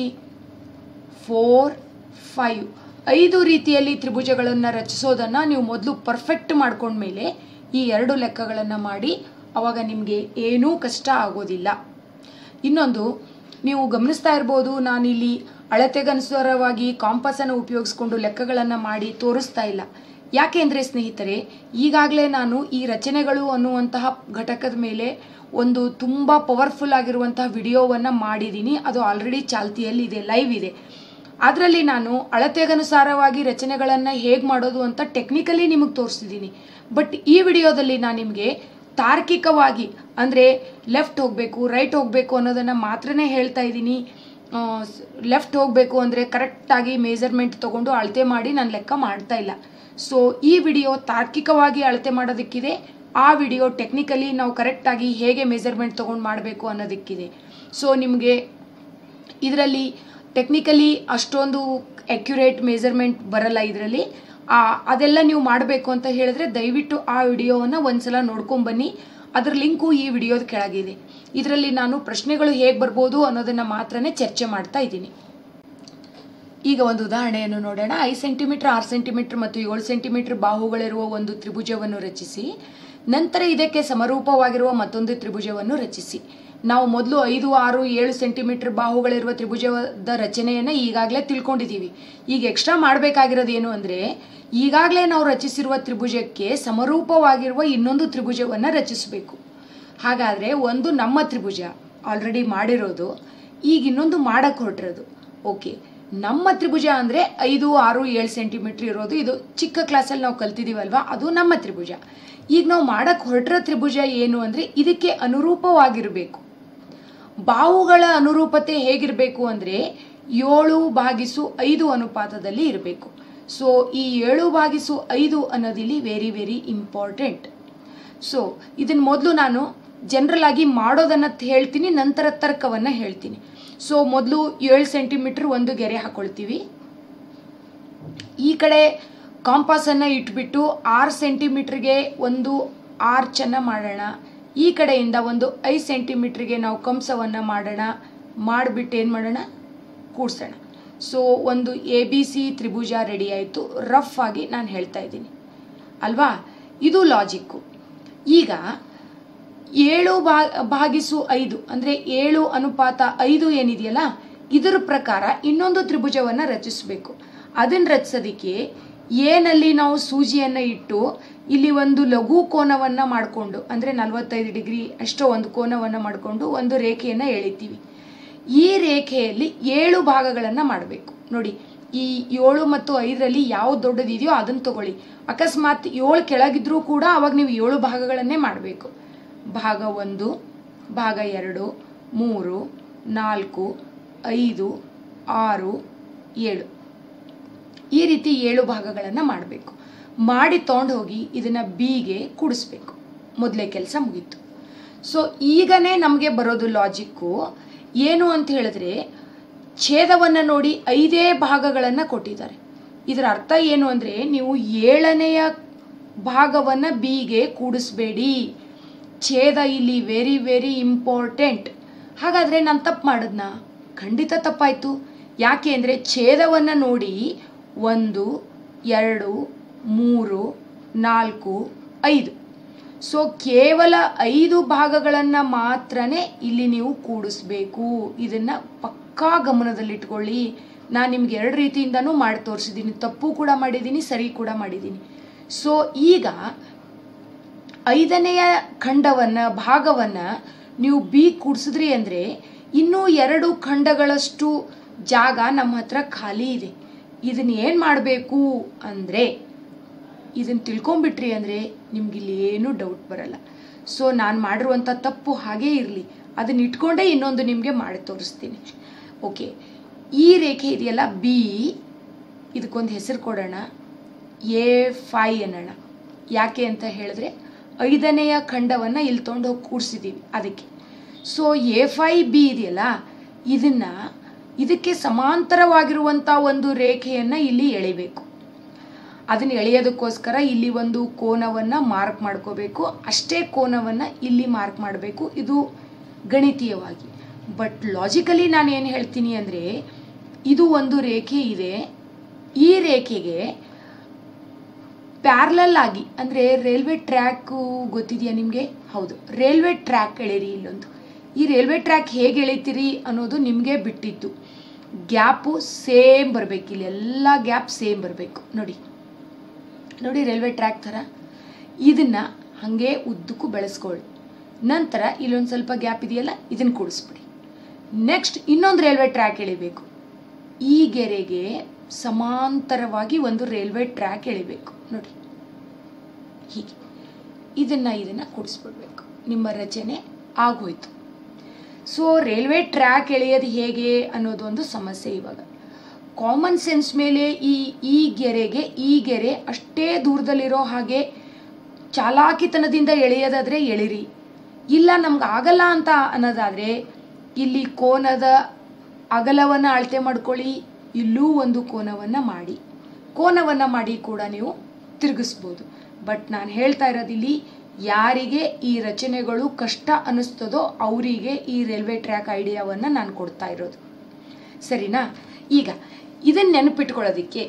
4, 5 5 ರೀತಿಯಲ್ಲಿ ತ್ರಿಭುಜಗಳನ್ನು ರಚಿಸೋದನ್ನು ನೀವು ಮೊದಲು ಪರ್ಫೆಕ್ಟ್ ಮಾಡ್ಕೊಂಡ್ಮೇಲೆ ಈ 2 ಲೆಕ್ಕಗಳನ್ನು ಮಾಡಿ, ಆವಾಗ ನಿಮಗೆ ಏನೂ ಕಷ್ಟ ಆಗೋದಿಲ್ಲ. ಇನ್ನೊಂದು ನೀವು ಗಮನಿಸ್ತಾ ಇರ್ಬೋದು, ನಾನಿಲ್ಲಿ ಅಳತೆಗನುಸಾರವಾಗಿ ಕಾಂಪಾಸನ್ನು ಉಪಯೋಗಿಸ್ಕೊಂಡು ಲೆಕ್ಕಗಳನ್ನು ಮಾಡಿ ತೋರಿಸ್ತಾ ಇಲ್ಲ. ಯಾಕೆ ಅಂದರೆ ಸ್ನೇಹಿತರೆ, ಈಗಾಗಲೇ ನಾನು ಈ ರಚನೆಗಳು ಅನ್ನುವಂತಹ ಘಟಕದ ಮೇಲೆ ಒಂದು ತುಂಬ ಪವರ್ಫುಲ್ ಆಗಿರುವಂತಹ ವಿಡಿಯೋವನ್ನು ಮಾಡಿದ್ದೀನಿ. ಅದು ಆಲ್ರೆಡಿ ಚಾಲ್ತಿಯಲ್ಲಿ ಇದೆ, ಲೈವ್ ಇದೆ. ಅದರಲ್ಲಿ ನಾನು ಅಳತೆಗನುಸಾರವಾಗಿ ರಚನೆಗಳನ್ನು ಹೇಗೆ ಮಾಡೋದು ಅಂತ ಟೆಕ್ನಿಕಲಿ ನಿಮಗೆ ತೋರಿಸಿದ್ದೀನಿ. ಬಟ್ ಈ ವಿಡಿಯೋದಲ್ಲಿ ನಾನು ನಿಮಗೆ ತಾರ್ಕಿಕವಾಗಿ, ಅಂದರೆ ಲೆಫ್ಟ್ ಹೋಗಬೇಕು ರೈಟ್ ಹೋಗಬೇಕು ಅನ್ನೋದನ್ನು ಮಾತ್ರನೇ ಹೇಳ್ತಾ ಇದ್ದೀನಿ. ಲೆಫ್ಟ್ ಹೋಗಬೇಕು ಅಂದರೆ ಕರೆಕ್ಟಾಗಿ ಮೆಜರ್ಮೆಂಟ್ ತೊಗೊಂಡು ಅಳತೆ ಮಾಡಿ ನಾನು ಲೆಕ್ಕ ಮಾಡ್ತಾ ಇಲ್ಲ. ಸೊ ಈ ವಿಡಿಯೋ ತಾರ್ಕಿಕವಾಗಿ ಅಳತೆ ಮಾಡೋದಕ್ಕಿದೆ, ಆ ವಿಡಿಯೋ ಟೆಕ್ನಿಕಲಿ ನಾವು ಕರೆಕ್ಟಾಗಿ ಹೇಗೆ ಮೆಜರ್ಮೆಂಟ್ ತೊಗೊಂಡು ಮಾಡಬೇಕು ಅನ್ನೋದಕ್ಕಿದೆ. ಸೊ ನಿಮಗೆ ಇದರಲ್ಲಿ ಟೆಕ್ನಿಕಲಿ ಅಷ್ಟೊಂದು ಅಕ್ಯುರೇಟ್ ಮೆಜರ್ಮೆಂಟ್ ಬರಲ್ಲ ಇದರಲ್ಲಿ. ಅದೆಲ್ಲ ನೀವು ಮಾಡಬೇಕು ಅಂತ ಹೇಳಿದ್ರೆ ದಯವಿಟ್ಟು ಆ ವಿಡಿಯೋವನ್ನು ಒಂದ್ಸಲ ನೋಡ್ಕೊಂಬನ್ನಿ. ಅದರ ಲಿಂಕು ಈ ವಿಡಿಯೋದ ಕೆಳಗಿದೆ. ಇದರಲ್ಲಿ ನಾನು ಪ್ರಶ್ನೆಗಳು ಹೇಗೆ ಬರ್ಬೋದು ಅನ್ನೋದನ್ನು ಮಾತ್ರನೇ ಚರ್ಚೆ ಮಾಡ್ತಾ ಇದ್ದೀನಿ. ಈಗ ಒಂದು ಉದಾಹರಣೆಯನ್ನು ನೋಡೋಣ. 5 ಸೆಂಟಿಮೀಟರ್ 6 ಸೆಂಟಿಮೀಟರ್ ಮತ್ತು 7 ಸೆಂಟಿಮೀಟರ್ ಬಾಹುಗಳಿರುವ ಒಂದು ತ್ರಿಭುಜವನ್ನು ರಚಿಸಿ, ನಂತರ ಇದಕ್ಕೆ ಸಮರೂಪವಾಗಿರುವ ಮತ್ತೊಂದು ತ್ರಿಭುಜವನ್ನು ರಚಿಸಿ. ನಾವು ಮೊದಲು 5, 6, 7 ಸೆಂಟಿಮೀಟರ್ ಬಾಹುಗಳಿರುವ ತ್ರಿಭುಜದ ರಚನೆಯನ್ನು ಈಗಾಗಲೇ ತಿಳ್ಕೊಂಡಿದ್ದೀವಿ. ಈಗ ಎಕ್ಸ್ಟ್ರಾ ಮಾಡಬೇಕಾಗಿರೋದು ಏನು ಅಂದರೆ, ಈಗಾಗಲೇ ನಾವು ರಚಿಸಿರುವ ತ್ರಿಭುಜಕ್ಕೆ ಸಮರೂಪವಾಗಿರುವ ಇನ್ನೊಂದು ತ್ರಿಭುಜವನ್ನು ರಚಿಸಬೇಕು. ಹಾಗಾದರೆ ಒಂದು ನಮ್ಮ ತ್ರಿಭುಜ ಆಲ್ರೆಡಿ ಮಾಡಿರೋದು, ಈಗ ಇನ್ನೊಂದು ಮಾಡಕ್ಕೆ ಹೊರಟಿರೋದು. ಓಕೆ, ನಮ್ಮ ತ್ರಿಭುಜ ಅಂದರೆ 5, 6, 7 ಸೆಂಟಿಮೀಟರ್ ಇರೋದು. ಇದು ಚಿಕ್ಕ ಕ್ಲಾಸಲ್ಲಿ ನಾವು ಕಲ್ತಿದ್ದೀವಲ್ವಾ, ಅದು ನಮ್ಮ ತ್ರಿಭುಜ. ಈಗ ನಾವು ಮಾಡಕ್ಕೆ ಹೊರಟಿರೋ ತ್ರಿಭುಜ ಏನು ಅಂದರೆ ಇದಕ್ಕೆ ಅನುರೂಪವಾಗಿರಬೇಕು. ಬಾಹುಗಳ ಅನುರೂಪತೆ ಹೇಗಿರಬೇಕು ಅಂದರೆ 7/5 ಅನುಪಾತದಲ್ಲಿ ಇರಬೇಕು. ಸೊ ಈ 7/5 ಅನ್ನೋದಿಲ್ಲಿ ವೆರಿ ವೆರಿ ಇಂಪಾರ್ಟೆಂಟ್. ಸೊ ಇದನ್ನು ಮೊದಲು ನಾನು ಜನರಲ್ ಆಗಿ ಮಾಡೋದನ್ನು ಹೇಳ್ತೀನಿ, ನಂತರ ತರ್ಕವನ್ನು ಹೇಳ್ತೀನಿ. ಸೊ ಮೊದಲು 7 ಸೆಂಟಿಮೀಟರ್ ಒಂದು ಗೆರೆ ಹಾಕೊಳ್ತೀವಿ. ಈ ಕಡೆ ಕಾಂಪಾಸನ್ನು ಇಟ್ಬಿಟ್ಟು 6 ಸೆಂಟಿಮೀಟ್ರಿಗೆ ಒಂದು ಆರ್ಚನ್ನು ಮಾಡೋಣ. ಈ ಕಡೆಯಿಂದ ಒಂದು 5 ಸೆಂಟಿಮೀಟ್ರಿಗೆ ನಾವು ಕಂಸವನ್ನು ಮಾಡೋಣ. ಮಾಡಿಬಿಟ್ಟು ಏನು ಮಾಡೋಣ, ಕೂಡಿಸೋಣ. ಸೊ ಒಂದು ABC ತ್ರಿಭುಜ ರೆಡಿ ಆಯಿತು. ರಫ್ ಆಗಿ ನಾನು ಹೇಳ್ತಾ ಇದ್ದೀನಿ ಅಲ್ವಾ. ಇದು ಲಾಜಿಕ್ಕು. ಈಗ 7/5 ಅಂದರೆ 7:5 ಏನಿದೆಯಲ್ಲ, ಇದರ ಪ್ರಕಾರ ಇನ್ನೊಂದು ತ್ರಿಭುಜವನ್ನು ರಚಿಸಬೇಕು. ಅದನ್ನು ರಚಿಸೋದಕ್ಕೆ ಏನಲ್ಲಿ ನಾವು ಸೂಜಿಯನ್ನು ಇಟ್ಟು ಇಲ್ಲಿ ಒಂದು ಲಘು ಕೋನವನ್ನು ಮಾಡಿಕೊಂಡು, ಅಂದರೆ 45 ಡಿಗ್ರಿ ಅಷ್ಟೋ ಒಂದು ಕೋನವನ್ನು ಮಾಡಿಕೊಂಡು ಒಂದು ರೇಖೆಯನ್ನು ಎಳಿತೀವಿ. ಈ ರೇಖೆಯಲ್ಲಿ 7 ಭಾಗಗಳನ್ನು ಮಾಡಬೇಕು. ನೋಡಿ, ಈ 7 ಮತ್ತು 5ರಲ್ಲಿ ಯಾವ್ದು ದೊಡ್ಡದಿದೆಯೋ ಅದನ್ನು ತಗೊಳ್ಳಿ. ಅಕಸ್ಮಾತ್ 7 ಕೆಳಗಿದ್ರೂ ಕೂಡ ಅವಾಗ ನೀವು 7 ಭಾಗಗಳನ್ನೇ ಮಾಡಬೇಕು. ಭಾಗ 1, ಭಾಗ 2, 3, 4, 5, 6, 7 ಈ ರೀತಿ 7 ಭಾಗಗಳನ್ನು ಮಾಡಬೇಕು. ಮಾಡಿ ತೊಗೊಂಡು ಹೋಗಿ ಇದನ್ನು ಬಿಗೆ ಕೂಡಿಸ್ಬೇಕು. ಮೊದಲೇ ಕೆಲಸ ಮುಗೀತು. ಸೊ ಈಗನೇ ನಮಗೆ ಬರೋದು ಲಾಜಿಕ್ಕು ಏನು ಅಂತ ಹೇಳಿದ್ರೆ, ಛೇದವನ್ನು ನೋಡಿ 5 ಭಾಗಗಳನ್ನು ಕೊಟ್ಟಿದ್ದಾರೆ. ಇದರ ಅರ್ಥ ಏನು ಅಂದರೆ, ನೀವು 7ನೆಯ ಭಾಗವನ್ನು ಬಿಗೆ ಕೂಡಿಸ್ಬೇಡಿ. ಛೇದ ಇಲ್ಲಿ ವೆರಿ ವೆರಿ ಇಂಪಾರ್ಟೆಂಟ್. ಹಾಗಾದರೆ ನಾನು ತಪ್ಪು ಮಾಡಿದ್ನಾ? ಖಂಡಿತ ತಪ್ಪಾಯಿತು. ಯಾಕೆ ಅಂದರೆ ಛೇದವನ್ನು ನೋಡಿ 1, 2, 3, 4, 5. ಸೊ ಕೇವಲ 5 ಭಾಗಗಳನ್ನು ಮಾತ್ರನೇ ಇಲ್ಲಿ ನೀವು ಕೂಡಿಸ್ಬೇಕು. ಇದನ್ನು ಪಕ್ಕಾ ಗಮನದಲ್ಲಿಟ್ಕೊಳ್ಳಿ. ನಾನು ನಿಮ್ಗೆ 2 ರೀತಿಯಿಂದನೂ ಮಾಡಿ ತೋರಿಸಿದ್ದೀನಿ. ತಪ್ಪು ಕೂಡ ಮಾಡಿದ್ದೀನಿ, ಸರಿ ಕೂಡ ಮಾಡಿದ್ದೀನಿ. ಸೊ ಈಗ 5ನೆಯ ಭಾಗವನ್ನು ನೀವು ಬಿ ಕೂಡಿಸಿದ್ರಿ ಅಂದರೆ ಇನ್ನೂ 2 ಖಂಡಗಳಷ್ಟು ಜಾಗ ನಮ್ಮ ಹತ್ರ ಖಾಲಿ ಇದೆ. ಇದನ್ನ ಏನು ಮಾಡಬೇಕು ಅಂದರೆ, ಇದನ್ನು ತಿಳ್ಕೊಂಬಿಟ್ರಿ ಅಂದರೆ ನಿಮ್ಗಿಲ್ಲಿ ಏನೂ ಡೌಟ್ ಬರಲ್ಲ. ಸೊ ನಾನು ಮಾಡಿರುವಂಥ ತಪ್ಪು ಹಾಗೇ ಇರಲಿ, ಅದನ್ನ ಇಟ್ಕೊಂಡೇ ಇನ್ನೊಂದು ನಿಮಗೆ ಮಾಡಿ ತೋರಿಸ್ತೀನಿ. ಓಕೆ, ಈ ರೇಖೆ ಇದೆಯಲ್ಲ ಬಿ, ಇದಕ್ಕೊಂದು ಹೆಸರು ಕೊಡೋಣ, A5 ಅನ್ನೋಣ. ಯಾಕೆ ಅಂತ ಹೇಳಿದ್ರೆ 5ನೆಯ ಖಂಡವನ್ನು ಇಲ್ಲಿ ತೊಗೊಂಡು ಹೋಗಿ ಕೂಡಿಸಿದ್ದೀವಿ ಅದಕ್ಕೆ. ಸೊ A5B ಇದೆಯಲ್ಲ, ಇದಕ್ಕೆ ಸಮಾಂತರವಾಗಿರುವಂಥ ಒಂದು ರೇಖೆಯನ್ನು ಇಲ್ಲಿ ಎಳಿಬೇಕು. ಅದನ್ನು ಎಳೆಯೋದಕ್ಕೋಸ್ಕರ ಇಲ್ಲಿ ಒಂದು ಕೋನವನ್ನು ಮಾರ್ಕ್ ಮಾಡ್ಕೋಬೇಕು. ಅಷ್ಟೇ ಕೋನವನ್ನು ಇಲ್ಲಿ ಮಾರ್ಕ್ ಮಾಡಬೇಕು. ಇದು ಗಣಿತೀಯವಾಗಿ. ಬಟ್ ಲಾಜಿಕಲಿ ನಾನು ಏನು ಹೇಳ್ತೀನಿ ಅಂದರೆ, ಇದು ಒಂದು ರೇಖೆ ಇದೆ. ಈ ರೇಖೆಗೆ ಪ್ಯಾರಲಲ್ ಆಗಿ, ಅಂದರೆ ರೈಲ್ವೆ ಟ್ರ್ಯಾಕು ಗೊತ್ತಿದೆಯಾ ನಿಮಗೆ? ಹೌದು, ರೈಲ್ವೆ ಟ್ರ್ಯಾಕ್ ಎಳೀರಿ ಇಲ್ಲೊಂದು. ಈ ರೈಲ್ವೆ ಟ್ರ್ಯಾಕ್ ಹೇಗೆ ಎಳಿತೀರಿ ಅನ್ನೋದು ನಿಮಗೆ ಬಿಟ್ಟಿತ್ತು. ಗ್ಯಾಪು ಸೇಮ್ ಬರಬೇಕು, ಇಲ್ಲಿ ಎಲ್ಲ ಗ್ಯಾಪ್ ಸೇಮ್ ಬರಬೇಕು. ನೋಡಿ ರೈಲ್ವೆ ಟ್ರ್ಯಾಕ್ ಥರ ಇದನ್ನು ಹಾಗೆ ಉದ್ದಕ್ಕೂ ಬೆಳೆಸ್ಕೊಳ್ಳಿ. ನಂತರ ಇಲ್ಲೊಂದು ಸ್ವಲ್ಪ ಗ್ಯಾಪ್ ಇದೆಯಲ್ಲ, ಇದನ್ನು ಕೂಡಿಸ್ಬಿಡಿ. ನೆಕ್ಸ್ಟ್ ಇನ್ನೊಂದು ರೈಲ್ವೆ ಟ್ರ್ಯಾಕ್ ಎಳಿಬೇಕು. ಈ ಗೆರೆಗೆ ಸಮಾಂತರವಾಗಿ ಒಂದು ರೈಲ್ವೆ ಟ್ರ್ಯಾಕ್ ಎಳಿಬೇಕು. ನೋಡಿ ಹೀಗೆ ಇದನ್ನು ಕೂಡಿಸ್ಬಿಡ್ಬೇಕು. ನಿಮ್ಮ ರಚನೆ ಆಗೋಯ್ತು. ಸೊ ರೈಲ್ವೆ ಟ್ರ್ಯಾಕ್ ಎಳೆಯೋದು ಹೇಗೆ ಅನ್ನೋದು ಒಂದು ಸಮಸ್ಯೆ. ಇವಾಗ ಕಾಮನ್ ಸೆನ್ಸ್ ಮೇಲೆ ಈ ಗೆರೆ ಅಷ್ಟೇ ದೂರದಲ್ಲಿರೋ ಹಾಗೆ ಚಾಲಾಕಿತನದಿಂದ ಎಳೆಯೋದಾದರೆ ಎಳಿರಿ. ಇಲ್ಲ ನಮ್ಗೆ ಆಗಲ್ಲ ಅಂತ ಅನ್ನೋದಾದರೆ ಇಲ್ಲಿ ಕೋನದ ಅಗಲವನ್ನು ಅಳತೆ ಮಾಡ್ಕೊಳ್ಳಿ. ಇಲ್ಲೂ ಒಂದು ಕೋನವನ್ನು ಮಾಡಿ ಕೂಡ ನೀವು ತಿರುಗಿಸ್ಬೋದು. ಬಟ್ ನಾನು ಹೇಳ್ತಾ ಇರೋದಿಲ್ಲಿ, ಯಾರಿಗೆ ಈ ರಚನೆಗಳು ಕಷ್ಟ ಅನ್ನಿಸ್ತದೋ ಅವರಿಗೆ ಈ ರೈಲ್ವೆ ಟ್ರ್ಯಾಕ್ ಐಡಿಯಾವನ್ನು ನಾನು ಕೊಡ್ತಾ ಇರೋದು. ಸರಿನಾ? ಈಗ ಇದನ್ನು ನೆನಪಿಟ್ಕೊಳ್ಳೋದಕ್ಕೆ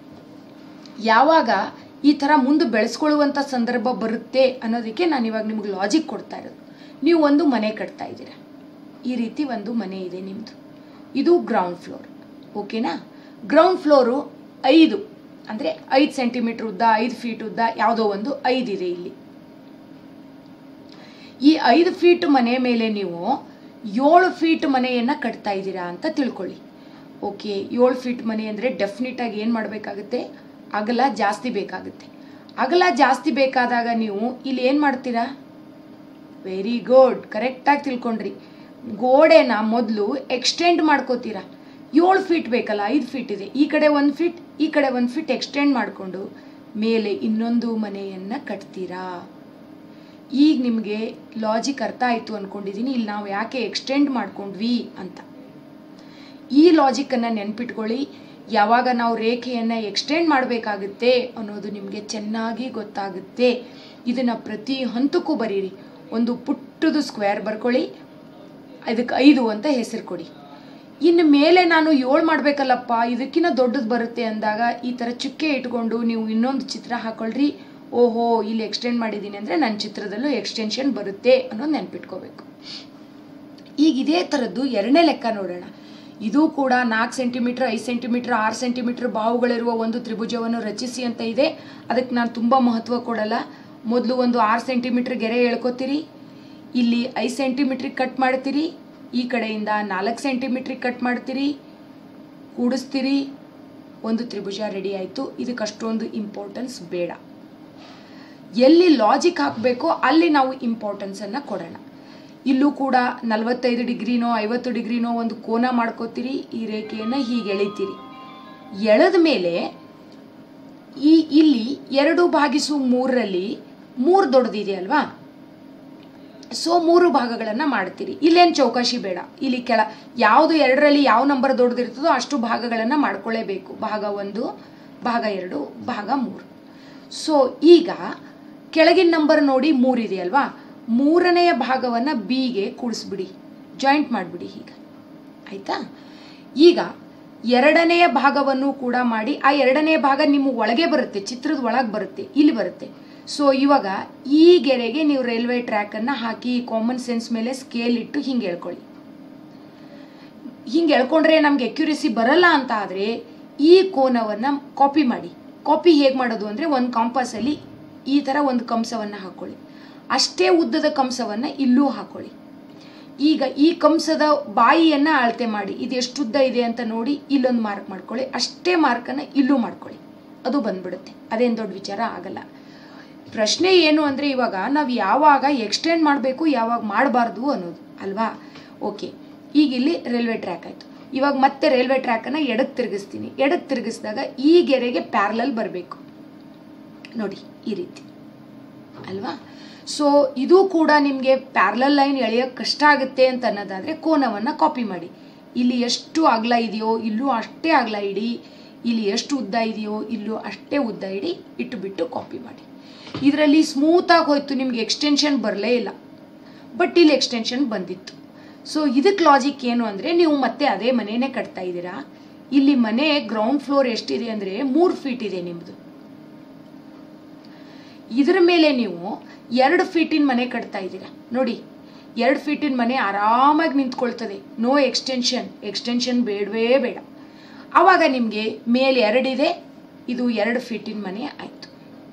ಯಾವಾಗ ಈ ಥರ ಮುಂದೆ ಬೆಳೆಸ್ಕೊಳ್ಳುವಂಥ ಸಂದರ್ಭ ಬರುತ್ತೆ ಅನ್ನೋದಕ್ಕೆ ನಾನು ಇವಾಗ ನಿಮ್ಗೆ ಲಾಜಿಕ್ ಕೊಡ್ತಾ ಇರೋದು. ನೀವು ಒಂದು ಮನೆ ಕಟ್ತಾ ಇದ್ದೀರಾ. ಈ ರೀತಿ ಒಂದು ಮನೆ ಇದೆ ನಿಮ್ಮದು. ಇದು ಗ್ರೌಂಡ್ ಫ್ಲೋರ್. ಓಕೆನಾ? ಗ್ರೌಂಡ್ ಫ್ಲೋರು 5 ಅಂದರೆ 5 ಸೆಂಟಿಮೀಟ್ರ್ ಉದ್ದ, 5 ಫೀಟ್ ಉದ್ದ, ಯಾವುದೋ ಒಂದು 5 ಇದೆ ಇಲ್ಲಿ. ಈ 5 ಫೀಟ್ ಮನೆ ಮೇಲೆ ನೀವು 7 ಫೀಟ್ ಮನೆಯನ್ನು ಕಟ್ತಾ ಇದ್ದೀರಾ ಅಂತ ತಿಳ್ಕೊಳ್ಳಿ. ಓಕೆ, 7 ಫೀಟ್ ಮನೆ ಅಂದರೆ ಡೆಫಿನೆಟಾಗಿ ಏನು ಮಾಡಬೇಕಾಗುತ್ತೆ? ಅಗಲ ಜಾಸ್ತಿ ಬೇಕಾಗುತ್ತೆ. ಅಗಲ ಜಾಸ್ತಿ ಬೇಕಾದಾಗ ನೀವು ಇಲ್ಲಿ ಏನು ಮಾಡ್ತೀರಾ? ವೆರಿ ಗುಡ್, ಕರೆಕ್ಟಾಗಿ ತಿಳ್ಕೊಂಡ್ರಿ. ಗೋಡೆನ ಮೊದಲು ಎಕ್ಸ್ಟೆಂಡ್ ಮಾಡ್ಕೋತೀರಾ. 7 ಫೀಟ್ ಬೇಕಲ್ಲ, 5 ಫೀಟ್ ಇದೆ, ಈ ಕಡೆ 1 ಫೀಟ್, ಈ ಕಡೆ 1 ಫೀಟ್ ಎಕ್ಸ್ಟೆಂಡ್ ಮಾಡಿಕೊಂಡು ಮೇಲೆ ಇನ್ನೊಂದು ಮನೆಯನ್ನು ಕಟ್ತೀರಾ. ಈಗ ನಿಮಗೆ ಲಾಜಿಕ್ ಅರ್ಥ ಆಯಿತು ಅಂದ್ಕೊಂಡಿದ್ದೀನಿ. ಇಲ್ಲಿ ನಾವು ಯಾಕೆ ಎಕ್ಸ್ಟೆಂಡ್ ಮಾಡ್ಕೊಂಡ್ವಿ ಅಂತ. ಈ ಲಾಜಿಕ್ಕನ್ನು ನೆನ್ಪಿಟ್ಕೊಳ್ಳಿ. ಯಾವಾಗ ನಾವು ರೇಖೆಯನ್ನು ಎಕ್ಸ್ಟೆಂಡ್ ಮಾಡಬೇಕಾಗುತ್ತೆ ಅನ್ನೋದು ನಿಮಗೆ ಚೆನ್ನಾಗಿ ಗೊತ್ತಾಗುತ್ತೆ. ಇದನ್ನು ಪ್ರತಿ ಹಂತಕ್ಕೂ ಬರೀರಿ. ಒಂದು ಪುಟ್ಟದು ಸ್ಕ್ವೇರ್ ಬರ್ಕೊಳ್ಳಿ, ಅದಕ್ಕೆ 5 ಅಂತ ಹೆಸರು ಕೊಡಿ. ಇನ್ನು ಮೇಲೆ ನಾನು 7 ಮಾಡಬೇಕಲ್ಲಪ್ಪ, ಇದಕ್ಕಿಂತ ದೊಡ್ಡದು ಬರುತ್ತೆ ಅಂದಾಗ ಈ ಥರ ಚುಕ್ಕೆ ಇಟ್ಕೊಂಡು ನೀವು ಇನ್ನೊಂದು ಚಿತ್ರ ಹಾಕೊಳ್ಳ್ರಿ. ಓಹೋ ಇಲ್ಲಿ ಎಕ್ಸ್ಟೆಂಡ್ ಮಾಡಿದ್ದೀನಿ ಅಂದರೆ ನನ್ನ ಚಿತ್ರದಲ್ಲೂ ಎಕ್ಸ್ಟೆನ್ಷನ್ ಬರುತ್ತೆ ಅನ್ನೋದು ನೆನ್ಪಿಟ್ಕೋಬೇಕು. ಈಗ ಇದೇ ಥರದ್ದು ಎರಡನೇ ಲೆಕ್ಕ ನೋಡೋಣ. ಇದು ಕೂಡ 4 ಸೆಂಟಿಮೀಟರ್ 5 ಸೆಂಟಿಮೀಟರ್ 6 ಸೆಂಟಿಮೀಟರ್ ಬಾಹುಗಳಿರುವ ಒಂದು ತ್ರಿಭುಜವನ್ನು ರಚಿಸಿ ಅಂತ ಇದೆ. ಅದಕ್ಕೆ ನಾನು ತುಂಬ ಮಹತ್ವ ಕೊಡಲ್ಲ. ಮೊದಲು ಒಂದು 6 ಸೆಂಟಿಮೀಟರ್ ಗೆರೆ ಎಳ್ಕೊತೀರಿ, ಇಲ್ಲಿ 5 ಸೆಂಟಿಮೀಟ್ರಿಗೆ ಕಟ್ ಮಾಡ್ತೀರಿ, ಈ ಕಡೆಯಿಂದ 4 ಸೆಂಟಿಮೀಟ್ರಿಗೆ ಕಟ್ ಮಾಡ್ತೀರಿ, ಕೂಡಿಸ್ತೀರಿ, ಒಂದು ತ್ರಿಭುಜ ರೆಡಿ ಆಯಿತು. ಇದಕ್ಕೆ ಅಷ್ಟೊಂದು ಇಂಪಾರ್ಟೆನ್ಸ್ ಬೇಡ. ಎಲ್ಲಿ ಲಾಜಿಕ್ ಹಾಕಬೇಕೋ ಅಲ್ಲಿ ನಾವು ಇಂಪಾರ್ಟೆನ್ಸನ್ನು ಕೊಡೋಣ. ಇಲ್ಲೂ ಕೂಡ 45 ಡಿಗ್ರಿನೋ 50 ಡಿಗ್ರಿನೋ ಒಂದು ಕೋನ ಮಾಡ್ಕೋತೀರಿ, ಈ ರೇಖೆಯನ್ನು ಹೀಗೆ ಎಳಿತೀರಿ. ಎಳೆದ ಮೇಲೆ ಇಲ್ಲಿ 2/3ರಲ್ಲಿ 3 ದೊಡ್ಡದಿದೆ ಅಲ್ವಾ, ಸೊ 3 ಭಾಗಗಳನ್ನು ಮಾಡ್ತೀರಿ. ಇಲ್ಲೇನು ಚೌಕಾಶಿ ಬೇಡ. ಇಲ್ಲಿ ಯಾವುದು 2ರಲ್ಲಿ ಯಾವ ನಂಬರ್ ದೊಡ್ಡದಿರ್ತದೋ ಅಷ್ಟು ಭಾಗಗಳನ್ನು ಮಾಡ್ಕೊಳ್ಳೇಬೇಕು. ಭಾಗ 1, ಭಾಗ 2, ಭಾಗ 3. ಸೊ ಈಗ ಕೆಳಗಿನ ನಂಬರ್ ನೋಡಿ 3 ಇದೆ ಅಲ್ವಾ, 3ನೇ ಭಾಗವನ್ನು ಬಿಗೆ ಕೂಡಿಸ್ಬಿಡಿ, ಜಾಯಿಂಟ್ ಮಾಡಿಬಿಡಿ ಹೀಗೆ, ಆಯಿತಾ. ಈಗ 2ನೇ ಭಾಗವನ್ನು ಕೂಡ ಮಾಡಿ, ಆ 2ನೇ ಭಾಗ ನಿಮ್ಮ ಒಳಗೆ ಬರುತ್ತೆ, ಚಿತ್ರದ ಒಳಗೆ ಬರುತ್ತೆ, ಇಲ್ಲಿ ಬರುತ್ತೆ. ಸೊ ಇವಾಗ ಈ ಗೆರೆಗೆ ನೀವು ರೈಲ್ವೆ ಟ್ರ್ಯಾಕನ್ನು ಹಾಕಿ ಕಾಮನ್ ಸೆನ್ಸ್ ಮೇಲೆ ಸ್ಕೇಲ್ ಇಟ್ಟು ಹಿಂಗೆ ಎಳ್ಕೊಳ್ಳಿ. ಹಿಂಗೆ ಎಳ್ಕೊಂಡ್ರೆ ನಮ್ಗೆ ಅಕ್ಯುರೇಸಿ ಬರಲ್ಲ ಅಂತ ಆದರೆ ಈ ಕೋನವನ್ನು ಕಾಪಿ ಮಾಡಿ. ಕಾಪಿ ಹೇಗೆ ಮಾಡೋದು ಅಂದರೆ ಒಂದು ಕಾಂಪಾಸಲ್ಲಿ ಈ ಥರ ಒಂದು ಕಂಸವನ್ನು ಹಾಕ್ಕೊಳ್ಳಿ, ಅಷ್ಟೇ ಉದ್ದದ ಕಂಸವನ್ನು ಇಲ್ಲೂ ಹಾಕೊಳ್ಳಿ. ಈಗ ಈ ಕಂಸದ ಬಾಯಿಯನ್ನು ಅಳತೆ ಮಾಡಿ, ಇದು ಎಷ್ಟು ಉದ್ದ ಇದೆ ಅಂತ ನೋಡಿ ಇಲ್ಲೊಂದು ಮಾರ್ಕ್ ಮಾಡ್ಕೊಳ್ಳಿ, ಅಷ್ಟೇ ಮಾರ್ಕನ್ನು ಇಲ್ಲೂ ಮಾಡ್ಕೊಳ್ಳಿ, ಅದು ಬಂದ್ಬಿಡುತ್ತೆ. ಅದೇನು ದೊಡ್ಡ ವಿಚಾರ ಆಗಲ್ಲ. ಪ್ರಶ್ನೆ ಏನು ಅಂದರೆ ಇವಾಗ ನಾವು ಯಾವಾಗ ಎಕ್ಸ್ಟೆಂಡ್ ಮಾಡಬೇಕು ಯಾವಾಗ ಮಾಡಬಾರ್ದು ಅನ್ನೋದು ಅಲ್ವಾ. ಓಕೆ, ಈಗ ಇಲ್ಲಿ ರೈಲ್ವೆ ಟ್ರ್ಯಾಕ್ ಆಯಿತು. ಇವಾಗ ಮತ್ತೆ ರೈಲ್ವೆ ಟ್ರ್ಯಾಕನ್ನು ಎಡಕ್ಕೆ ತಿರುಗಿಸ್ತೀನಿ. ಎಡಕ್ಕೆ ತಿರುಗಿಸಿದಾಗ ಈ ಗೆರೆಗೆ ಪ್ಯಾರಲಲ್ ಬರಬೇಕು ನೋಡಿ, ಈ ರೀತಿ ಅಲ್ವಾ. ಸೊ ಇದು ಕೂಡ ನಿಮಗೆ ಪ್ಯಾರಲಲ್ ಲೈನ್ ಎಳೆಯೋಕ್ಕೆ ಕಷ್ಟ ಆಗುತ್ತೆ ಅಂತ ಅನ್ನೋದಾದರೆ ಕೋನವನ್ನು ಕಾಪಿ ಮಾಡಿ. ಇಲ್ಲಿ ಎಷ್ಟು ಅಗಲ ಇದೆಯೋ ಇಲ್ಲೂ ಅಷ್ಟೇ ಅಗಲ ಇಡಿ, ಇಲ್ಲಿ ಎಷ್ಟು ಉದ್ದ ಇದೆಯೋ ಇಲ್ಲೂ ಅಷ್ಟೇ ಉದ್ದ ಇಡಿ, ಇಟ್ಟುಬಿಟ್ಟು ಕಾಪಿ ಮಾಡಿ. ಇದರಲ್ಲಿ ಸ್ಮೂತಾಗಿ ಹೋಯ್ತು, ನಿಮಗೆ ಎಕ್ಸ್ಟೆನ್ಷನ್ ಬರಲೇ ಇಲ್ಲ, ಬಟ್ ಇಲ್ಲಿ ಎಕ್ಸ್ಟೆನ್ಷನ್ ಬಂದಿತ್ತು. ಸೊ ಇದಕ್ಕೆ ಲಾಜಿಕ್ ಏನು ಅಂದರೆ ನೀವು ಮತ್ತೆ ಅದೇ ಮನೆಯೇ ಕಟ್ತಾ ಇದ್ದೀರಾ. ಇಲ್ಲಿ ಮನೆ ಗ್ರೌಂಡ್ ಫ್ಲೋರ್ ಎಷ್ಟಿದೆ ಅಂದರೆ 3 ಫೀಟ್ ಇದೆ ನಿಮ್ಮದು. ಇದರ ಮೇಲೆ ನೀವು 2 ಫೀಟಿನ ಮನೆ ಕಟ್ತಾ ಇದ್ದೀರಾ ನೋಡಿ. 2 ಫೀಟಿನ ಮನೆ ಆರಾಮಾಗಿ ನಿಂತ್ಕೊಳ್ತದೆ, ನೋ ಎಕ್ಸ್ಟೆನ್ಷನ್ ಬೇಡವೇ ಬೇಡ. ಆವಾಗ ನಿಮಗೆ ಮೇಲೆ 2 ಇದೆ, ಇದು 2 ಫೀಟಿನ ಮನೆ ಆಯಿತು.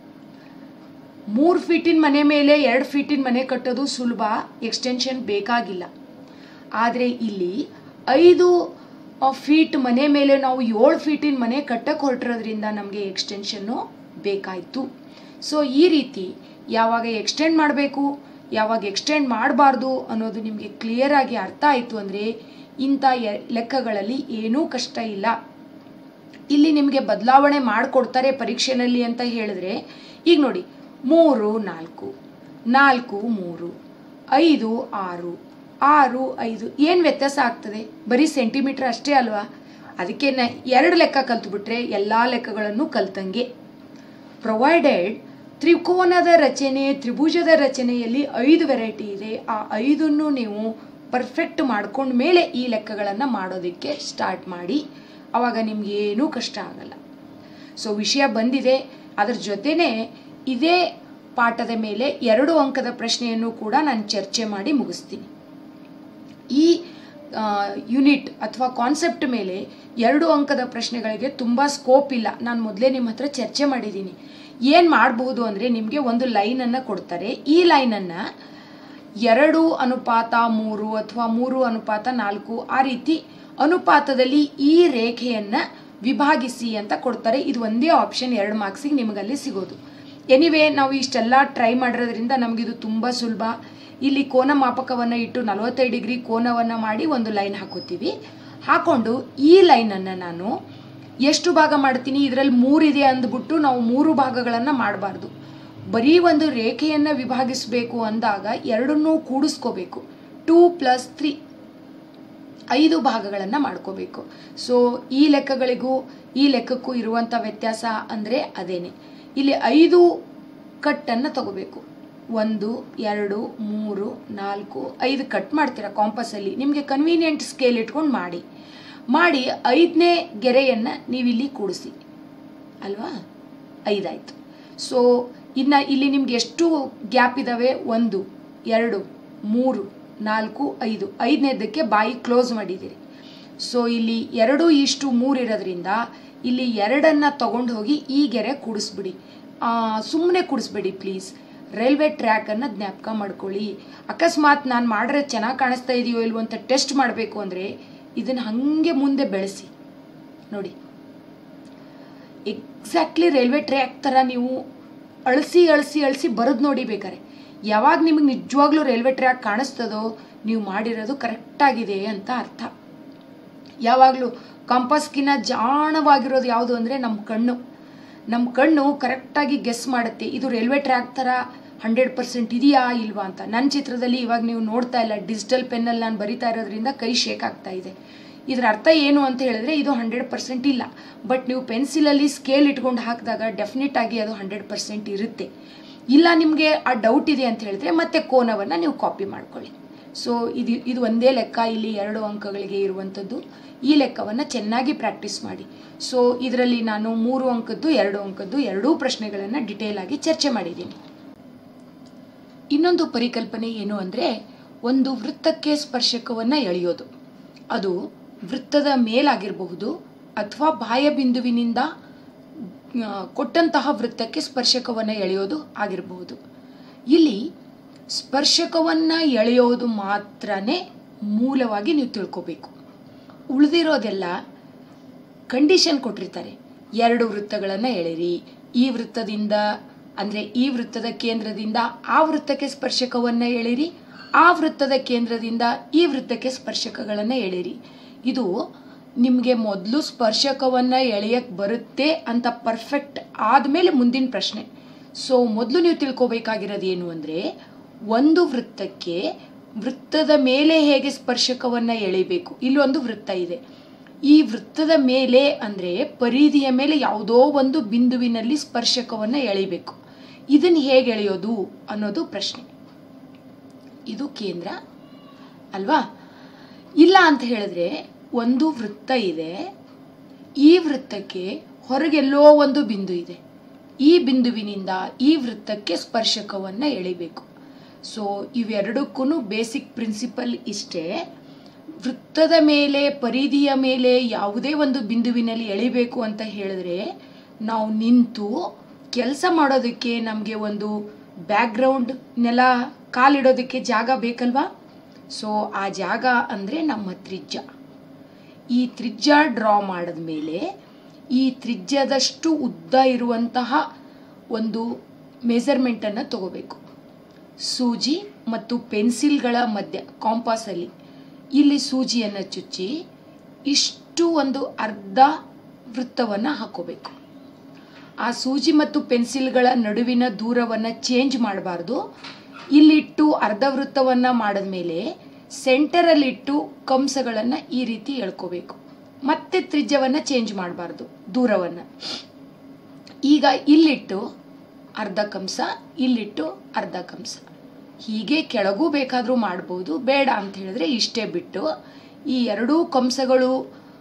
3 ಫೀಟಿನ ಮನೆ ಮೇಲೆ 2 ಫೀಟಿನ ಮನೆ ಕಟ್ಟೋದು ಸುಲಭ, ಎಕ್ಸ್ಟೆನ್ಷನ್ ಬೇಕಾಗಿಲ್ಲ. ಆದರೆ ಇಲ್ಲಿ 5 ಫೀಟ್ ಮನೆ ಮೇಲೆ ನಾವು 7 ಫೀಟಿನ ಮನೆ ಕಟ್ಟಕ್ಕೆ ಹೊರಟಿರೋದ್ರಿಂದ ನಮಗೆ ಎಕ್ಸ್ಟೆನ್ಷನ್ನು ಬೇಕಾಯಿತು. ಸೊ ಈ ರೀತಿ ಯಾವಾಗ ಎಕ್ಸ್ಟೆಂಡ್ ಮಾಡಬೇಕು ಯಾವಾಗ ಎಕ್ಸ್ಟೆಂಡ್ ಮಾಡಬಾರ್ದು ಅನ್ನೋದು ನಿಮಗೆ ಕ್ಲಿಯರಾಗಿ ಅರ್ಥ ಆಯಿತು ಅಂದರೆ ಇಂಥ ಲೆಕ್ಕಗಳಲ್ಲಿ ಏನೂ ಕಷ್ಟ ಇಲ್ಲ. ಇಲ್ಲಿ ನಿಮಗೆ ಬದಲಾವಣೆ ಮಾಡಿಕೊಡ್ತಾರೆ ಪರೀಕ್ಷೆಯಲ್ಲಿ ಅಂತ ಹೇಳಿದ್ರೆ, ಈಗ ನೋಡಿ 3 4 4 3 5 6 6 5 ಏನು ವ್ಯತ್ಯಾಸ ಆಗ್ತದೆ? ಬರೀ ಸೆಂಟಿಮೀಟರ್ ಅಷ್ಟೇ ಅಲ್ವಾ. ಅದಕ್ಕೆ 2 ಲೆಕ್ಕ ಕಲ್ತ್ಬಿಟ್ರೆ ಎಲ್ಲ ಲೆಕ್ಕಗಳನ್ನು ಕಲ್ತಂಗೆ. ಪ್ರೊವೈಡೆಡ್ ತ್ರಿಕೋನದ ರಚನೆ ತ್ರಿಭುಜದ ರಚನೆಯಲ್ಲಿ 5 ವೆರೈಟಿ ಇದೆ. ಆ 5ನ್ನು ನೀವು ಪರ್ಫೆಕ್ಟ್ ಮಾಡ್ಕೊಂಡ ಮೇಲೆ ಈ ಲೆಕ್ಕಗಳನ್ನು ಮಾಡೋದಕ್ಕೆ ಸ್ಟಾರ್ಟ್ ಮಾಡಿ, ಆವಾಗ ನಿಮ್ಗೆ ಏನೂ ಕಷ್ಟ ಆಗಲ್ಲ. ಸೊ ವಿಷಯ ಬಂದಿದೆ. ಅದರ ಜೊತೆನೇ ಇದೇ ಪಾಠದ ಮೇಲೆ 2 ಅಂಕದ ಪ್ರಶ್ನೆಯನ್ನು ಕೂಡ ನಾನು ಚರ್ಚೆ ಮಾಡಿ ಮುಗಿಸ್ತೀನಿ. ಈ ಯೂನಿಟ್ ಅಥವಾ ಕಾನ್ಸೆಪ್ಟ್ ಮೇಲೆ 2 ಅಂಕದ ಪ್ರಶ್ನೆಗಳಿಗೆ ತುಂಬ ಸ್ಕೋಪ್ ಇಲ್ಲ. ನಾನು ಮೊದಲೇ ನಿಮ್ಮ ಹತ್ರ ಚರ್ಚೆ ಮಾಡಿದ್ದೀನಿ. ಏನು ಮಾಡಬಹುದು ಅಂದರೆ ನಿಮಗೆ ಒಂದು ಲೈನನ್ನು ಕೊಡ್ತಾರೆ, ಈ ಲೈನನ್ನು 2:3 ಅಥವಾ 3:4 ಆ ರೀತಿ ಅನುಪಾತದಲ್ಲಿ ಈ ರೇಖೆಯನ್ನು ವಿಭಾಗಿಸಿ ಅಂತ ಕೊಡ್ತಾರೆ. ಇದು ಒಂದೇ ಆಪ್ಷನ್ 2 ಮಾರ್ಕ್ಸಿಗೆ ನಿಮಗಲ್ಲಿ ಸಿಗೋದು. ಎನಿವೇ ನಾವು ಇಷ್ಟೆಲ್ಲ ಟ್ರೈ ಮಾಡಿರೋದ್ರಿಂದ ನಮಗಿದು ತುಂಬ ಸುಲಭ. ಇಲ್ಲಿ ಕೋನ ಮಾಪಕವನ್ನು ಇಟ್ಟು 45 ಡಿಗ್ರಿ ಕೋನವನ್ನು ಮಾಡಿ ಒಂದು ಲೈನ್ ಹಾಕೋತೀವಿ. ಹಾಕೊಂಡು ಈ ಲೈನನ್ನು ನಾನು ಎಷ್ಟು ಭಾಗ ಮಾಡ್ತೀನಿ, ಇದರಲ್ಲಿ 3 ಇದೆ ಅಂದ್ಬಿಟ್ಟು ನಾವು 3 ಭಾಗಗಳನ್ನು ಮಾಡಬಾರ್ದು. ಬರೀ ಒಂದು ರೇಖೆಯನ್ನು ವಿಭಾಗಿಸಬೇಕು ಅಂದಾಗ 2ನ್ನೂ ಕೂಡಿಸ್ಕೋಬೇಕು. 2 + 3 5 ಭಾಗಗಳನ್ನು ಮಾಡ್ಕೋಬೇಕು. ಸೊ ಈ ಲೆಕ್ಕಗಳಿಗೂ ಈ ಲೆಕ್ಕಕ್ಕೂ ಇರುವಂಥ ವ್ಯತ್ಯಾಸ ಅಂದರೆ ಅದೇನೆ. ಇಲ್ಲಿ 5 ಕಟ್ಟನ್ನು ತಗೋಬೇಕು. 1 2 3 4 5 ಕಟ್ ಮಾಡ್ತೀರಾ ಕಾಂಪಸಲ್ಲಿ. ನಿಮಗೆ ಕನ್ವೀನಿಯೆಂಟ್ ಸ್ಕೇಲ್ ಇಟ್ಕೊಂಡು ಮಾಡಿ 5ನೇ ಗೆರೆಯನ್ನು ನೀವಿಲ್ಲಿ ಕೂಡಿಸಿ ಅಲ್ವಾ, 5 ಆಯಿತು. ಸೊ ಇನ್ನು ಇಲ್ಲಿ ನಿಮ್ಗೆ ಎಷ್ಟು ಗ್ಯಾಪ್ ಇದ್ದಾವೆ? 1 2 3 4 5, 5ನೇದಕ್ಕೆ ಬಾಯಿ ಕ್ಲೋಸ್ ಮಾಡಿದ್ದೀರಿ. ಸೊ ಇಲ್ಲಿ 2:3 ಇರೋದ್ರಿಂದ ಇಲ್ಲಿ 2ಅನ್ನು ತಗೊಂಡು ಹೋಗಿ ಈ ಗೆರೆ ಕೂಡಿಸ್ಬಿಡಿ. ಸುಮ್ಮನೆ ಕೂಡಿಸ್ಬೇಡಿ ಪ್ಲೀಸ್. ರೈಲ್ವೆ ಟ್ರ್ಯಾಕನ್ನು ಜ್ಞಾಪಕ ಮಾಡ್ಕೊಳ್ಳಿ. ಅಕಸ್ಮಾತ್ ನಾನು ಮಾಡಿದ್ರೆ ಚೆನ್ನಾಗಿ ಕಾಣಿಸ್ತಾ ಇದೆಯೋ ಇಲ್ವೋ ಅಂತ ಟೆಸ್ಟ್ ಮಾಡಬೇಕು ಅಂದರೆ ಇದನ್ನು ಹಾಗೆ ಮುಂದೆ ಬೆಳೆಸಿ ನೋಡಿ. ಎಕ್ಸಾಕ್ಟ್ಲಿ ರೈಲ್ವೆ ಟ್ರ್ಯಾಕ್ ಥರ ನೀವು ಅಳಿಸಿ ಅಳಿಸಿ ಅಳಿಸಿ ಬರೋದು ನೋಡಿ. ಬೇಕಾರೆ ಯಾವಾಗ ನಿಮಗೆ ನಿಜವಾಗ್ಲೂ ರೈಲ್ವೆ ಟ್ರ್ಯಾಕ್ ಕಾಣಿಸ್ತದೋ ನೀವು ಮಾಡಿರೋದು ಕರೆಕ್ಟಾಗಿದೆ ಅಂತ ಅರ್ಥ. ಯಾವಾಗಲೂ ಕಂಪಾಸ್ಗಿನ ಜಾಣವಾಗಿರೋದು ಯಾವುದು ಅಂದರೆ ನಮ್ಮ ಕಣ್ಣು ಕರೆಕ್ಟಾಗಿ ಗೆಸ್ ಮಾಡುತ್ತೆ ಇದು ರೈಲ್ವೆ ಟ್ರ್ಯಾಕ್ ಥರ 100% ಇದೆಯಾ ಇಲ್ವಾ ಅಂತ. ನನ್ನ ಚಿತ್ರದಲ್ಲಿ ಇವಾಗ ನೀವು ನೋಡ್ತಾ ಇಲ್ಲ, ಡಿಜಿಟಲ್ ಪೆನ್ನಲ್ಲಿ ನಾನು ಬರಿತಾ ಇರೋದ್ರಿಂದ ಕೈ ಶೇಕ್ ಆಗ್ತಾ ಇದೆ. ಇದರ ಅರ್ಥ ಏನು ಅಂತ ಹೇಳಿದ್ರೆ ಇದು 100% ಇಲ್ಲ. ಬಟ್ ನೀವು ಪೆನ್ಸಿಲಲ್ಲಿ ಸ್ಕೇಲ್ ಇಟ್ಕೊಂಡು ಹಾಕಿದಾಗ ಡೆಫಿನೆಟ್ ಆಗಿ ಅದು 100% ಇರುತ್ತೆ. ಇಲ್ಲ ನಿಮಗೆ ಆ ಡೌಟ್ ಇದೆ ಅಂತ ಹೇಳಿದ್ರೆ ಮತ್ತೆ ಕೋನವನ್ನು ನೀವು ಕಾಪಿ ಮಾಡ್ಕೊಳ್ಳಿ. ಸೊ ಇದು ಒಂದೇ ಲೆಕ್ಕ, ಇಲ್ಲಿ 2 ಅಂಕಗಳಿಗೆ ಇರುವಂಥದ್ದು. ಈ ಲೆಕ್ಕವನ್ನು ಚೆನ್ನಾಗಿ ಪ್ರಾಕ್ಟೀಸ್ ಮಾಡಿ. ಸೊ ಇದರಲ್ಲಿ ನಾನು 3 ಅಂಕದ್ದು 2 ಅಂಕದ್ದು 2 ಪ್ರಶ್ನೆಗಳನ್ನು ಡಿಟೇಲ್ ಆಗಿ ಚರ್ಚೆ ಮಾಡಿದ್ದೀನಿ. ಇನ್ನೊಂದು ಪರಿಕಲ್ಪನೆ ಏನು ಅಂದರೆ ಒಂದು ವೃತ್ತಕ್ಕೆ ಸ್ಪರ್ಶಕವನ್ನು ಎಳೆಯೋದು. ಅದು ವೃತ್ತದ ಮೇಲಾಗಿರಬಹುದು ಅಥವಾ ಬಾಹ್ಯ ಬಿಂದುವಿನಿಂದ ಕೊಟ್ಟಂತಹ ವೃತ್ತಕ್ಕೆ ಸ್ಪರ್ಶಕವನ್ನು ಎಳೆಯೋದು ಆಗಿರಬಹುದು. ಇಲ್ಲಿ ಸ್ಪರ್ಶಕವನ್ನು ಎಳೆಯೋದು ಮಾತ್ರನೇ ಮೂಲವಾಗಿ ನೀವು ತಿಳ್ಕೋಬೇಕು. ಉಳಿದಿರೋದೆಲ್ಲ ಕಂಡೀಷನ್ ಕೊಟ್ಟಿರ್ತಾರೆ. 2 ವೃತ್ತಗಳನ್ನು ಎಳೆಯಿರಿ, ಈ ವೃತ್ತದಿಂದ ಅಂದರೆ ಈ ವೃತ್ತದ ಕೇಂದ್ರದಿಂದ ಆ ವೃತ್ತಕ್ಕೆ ಸ್ಪರ್ಶಕವನ್ನು ಎಳೆಯಿರಿ, ಆ ವೃತ್ತದ ಕೇಂದ್ರದಿಂದ ಈ ವೃತ್ತಕ್ಕೆ ಸ್ಪರ್ಶಕಗಳನ್ನು ಎಳೆಯಿರಿ. ಇದು ನಿಮಗೆ ಮೊದಲು ಸ್ಪರ್ಶಕವನ್ನು ಎಳೆಯಕ್ಕೆ ಬರುತ್ತೆ ಅಂತ ಪರ್ಫೆಕ್ಟ್ ಆದಮೇಲೆ ಮುಂದಿನ ಪ್ರಶ್ನೆ. ಸೊ ಮೊದಲು ನೀವು ತಿಳ್ಕೊಬೇಕಾಗಿರೋದು ಏನು ಅಂದರೆ ಒಂದು ವೃತ್ತಕ್ಕೆ ವೃತ್ತದ ಮೇಲೆ ಹೇಗೆ ಸ್ಪರ್ಶಕವನ್ನು ಎಳೆಯಬೇಕು. ಇಲ್ಲೊಂದು ವೃತ್ತ ಇದೆ, ಈ ವೃತ್ತದ ಮೇಲೆ ಅಂದರೆ ಪರಿಧಿಯ ಮೇಲೆ ಯಾವುದೋ ಒಂದು ಬಿಂದುವಿನಲ್ಲಿ ಸ್ಪರ್ಶಕವನ್ನು ಎಳೆಯಬೇಕು. ಇದನ್ನು ಹೇಗೆ ಎಳೆಯೋದು ಅನ್ನೋದು ಪ್ರಶ್ನೆ. ಇದು ಕೇಂದ್ರ ಅಲ್ವಾ? ಇಲ್ಲ ಅಂತ ಹೇಳಿದ್ರೆ ಒಂದು ವೃತ್ತ ಇದೆ, ಈ ವೃತ್ತಕ್ಕೆ ಹೊರಗೆಲ್ಲೋ ಒಂದು ಬಿಂದು ಇದೆ, ಈ ಬಿಂದುವಿನಿಂದ ಈ ವೃತ್ತಕ್ಕೆ ಸ್ಪರ್ಶಕವನ್ನು ಎಳಿಬೇಕು. ಸೊ ಇವೆರಡಕ್ಕೂ ಬೇಸಿಕ್ ಪ್ರಿನ್ಸಿಪಲ್ ಇಷ್ಟೇ. ವೃತ್ತದ ಮೇಲೆ ಪರಿಧಿಯ ಮೇಲೆ ಯಾವುದೇ ಒಂದು ಬಿಂದುವಿನಲ್ಲಿ ಎಳಿಬೇಕು ಅಂತ ಹೇಳಿದ್ರೆ ನಾವು ನಿಂತು ಕೆಲಸ ಮಾಡೋದಕ್ಕೆ ನಮಗೆ ಒಂದು ಬ್ಯಾಕ್ಗ್ರೌಂಡ್ ನೆಲ ಕಾಲಿಡೋದಕ್ಕೆ ಜಾಗ ಬೇಕಲ್ವಾ? ಸೊ ಆ ಜಾಗ ಅಂದರೆ ನಮ್ಮ ತ್ರಿಜ್ಯ. ಈ ತ್ರಿಜ್ಯ ಡ್ರಾ ಮಾಡಿದ್ಮೇಲೆ ಈ ತ್ರಿಜ್ಯದಷ್ಟು ಉದ್ದ ಇರುವಂತಹ ಒಂದು ಮೆಜರ್ಮೆಂಟನ್ನು ತಗೋಬೇಕು. ಸೂಜಿ ಮತ್ತು ಪೆನ್ಸಿಲ್ಗಳ ಮಧ್ಯ ಕಾಂಪಾಸಲ್ಲಿ ಇಲ್ಲಿ ಸೂಜಿಯನ್ನು ಚುಚ್ಚಿ ಇಷ್ಟು ಒಂದು ಅರ್ಧ ವೃತ್ತವನ್ನು ಹಾಕೋಬೇಕು. ಆ ಸೂಜಿ ಮತ್ತು ಪೆನ್ಸಿಲ್ಗಳ ನಡುವಿನ ದೂರವನ್ನು ಚೇಂಜ್ ಮಾಡಬಾರ್ದು. ಇಲ್ಲಿಟ್ಟು ಅರ್ಧ ವೃತ್ತವನ್ನು ಮಾಡಿದ್ಮೇಲೆ ಸೆಂಟರಲ್ಲಿಟ್ಟು ಕಂಸಗಳನ್ನು ಈ ರೀತಿ ಎಳ್ಕೋಬೇಕು. ಮತ್ತೆ ತ್ರಿಜ್ಯವನ್ನು ಚೇಂಜ್ ಮಾಡಬಾರ್ದು, ದೂರವನ್ನು. ಈಗ ಇಲ್ಲಿಟ್ಟು ಅರ್ಧ ಕಂಸ, ಇಲ್ಲಿಟ್ಟು ಅರ್ಧ ಕಂಸ, ಹೀಗೆ ಕೆಳಗೂ ಬೇಕಾದರೂ ಮಾಡ್ಬೋದು. ಬೇಡ ಅಂತ ಹೇಳಿದ್ರೆ ಇಷ್ಟೇ ಬಿಟ್ಟು ಈ ಎರಡೂ ಕಂಸಗಳು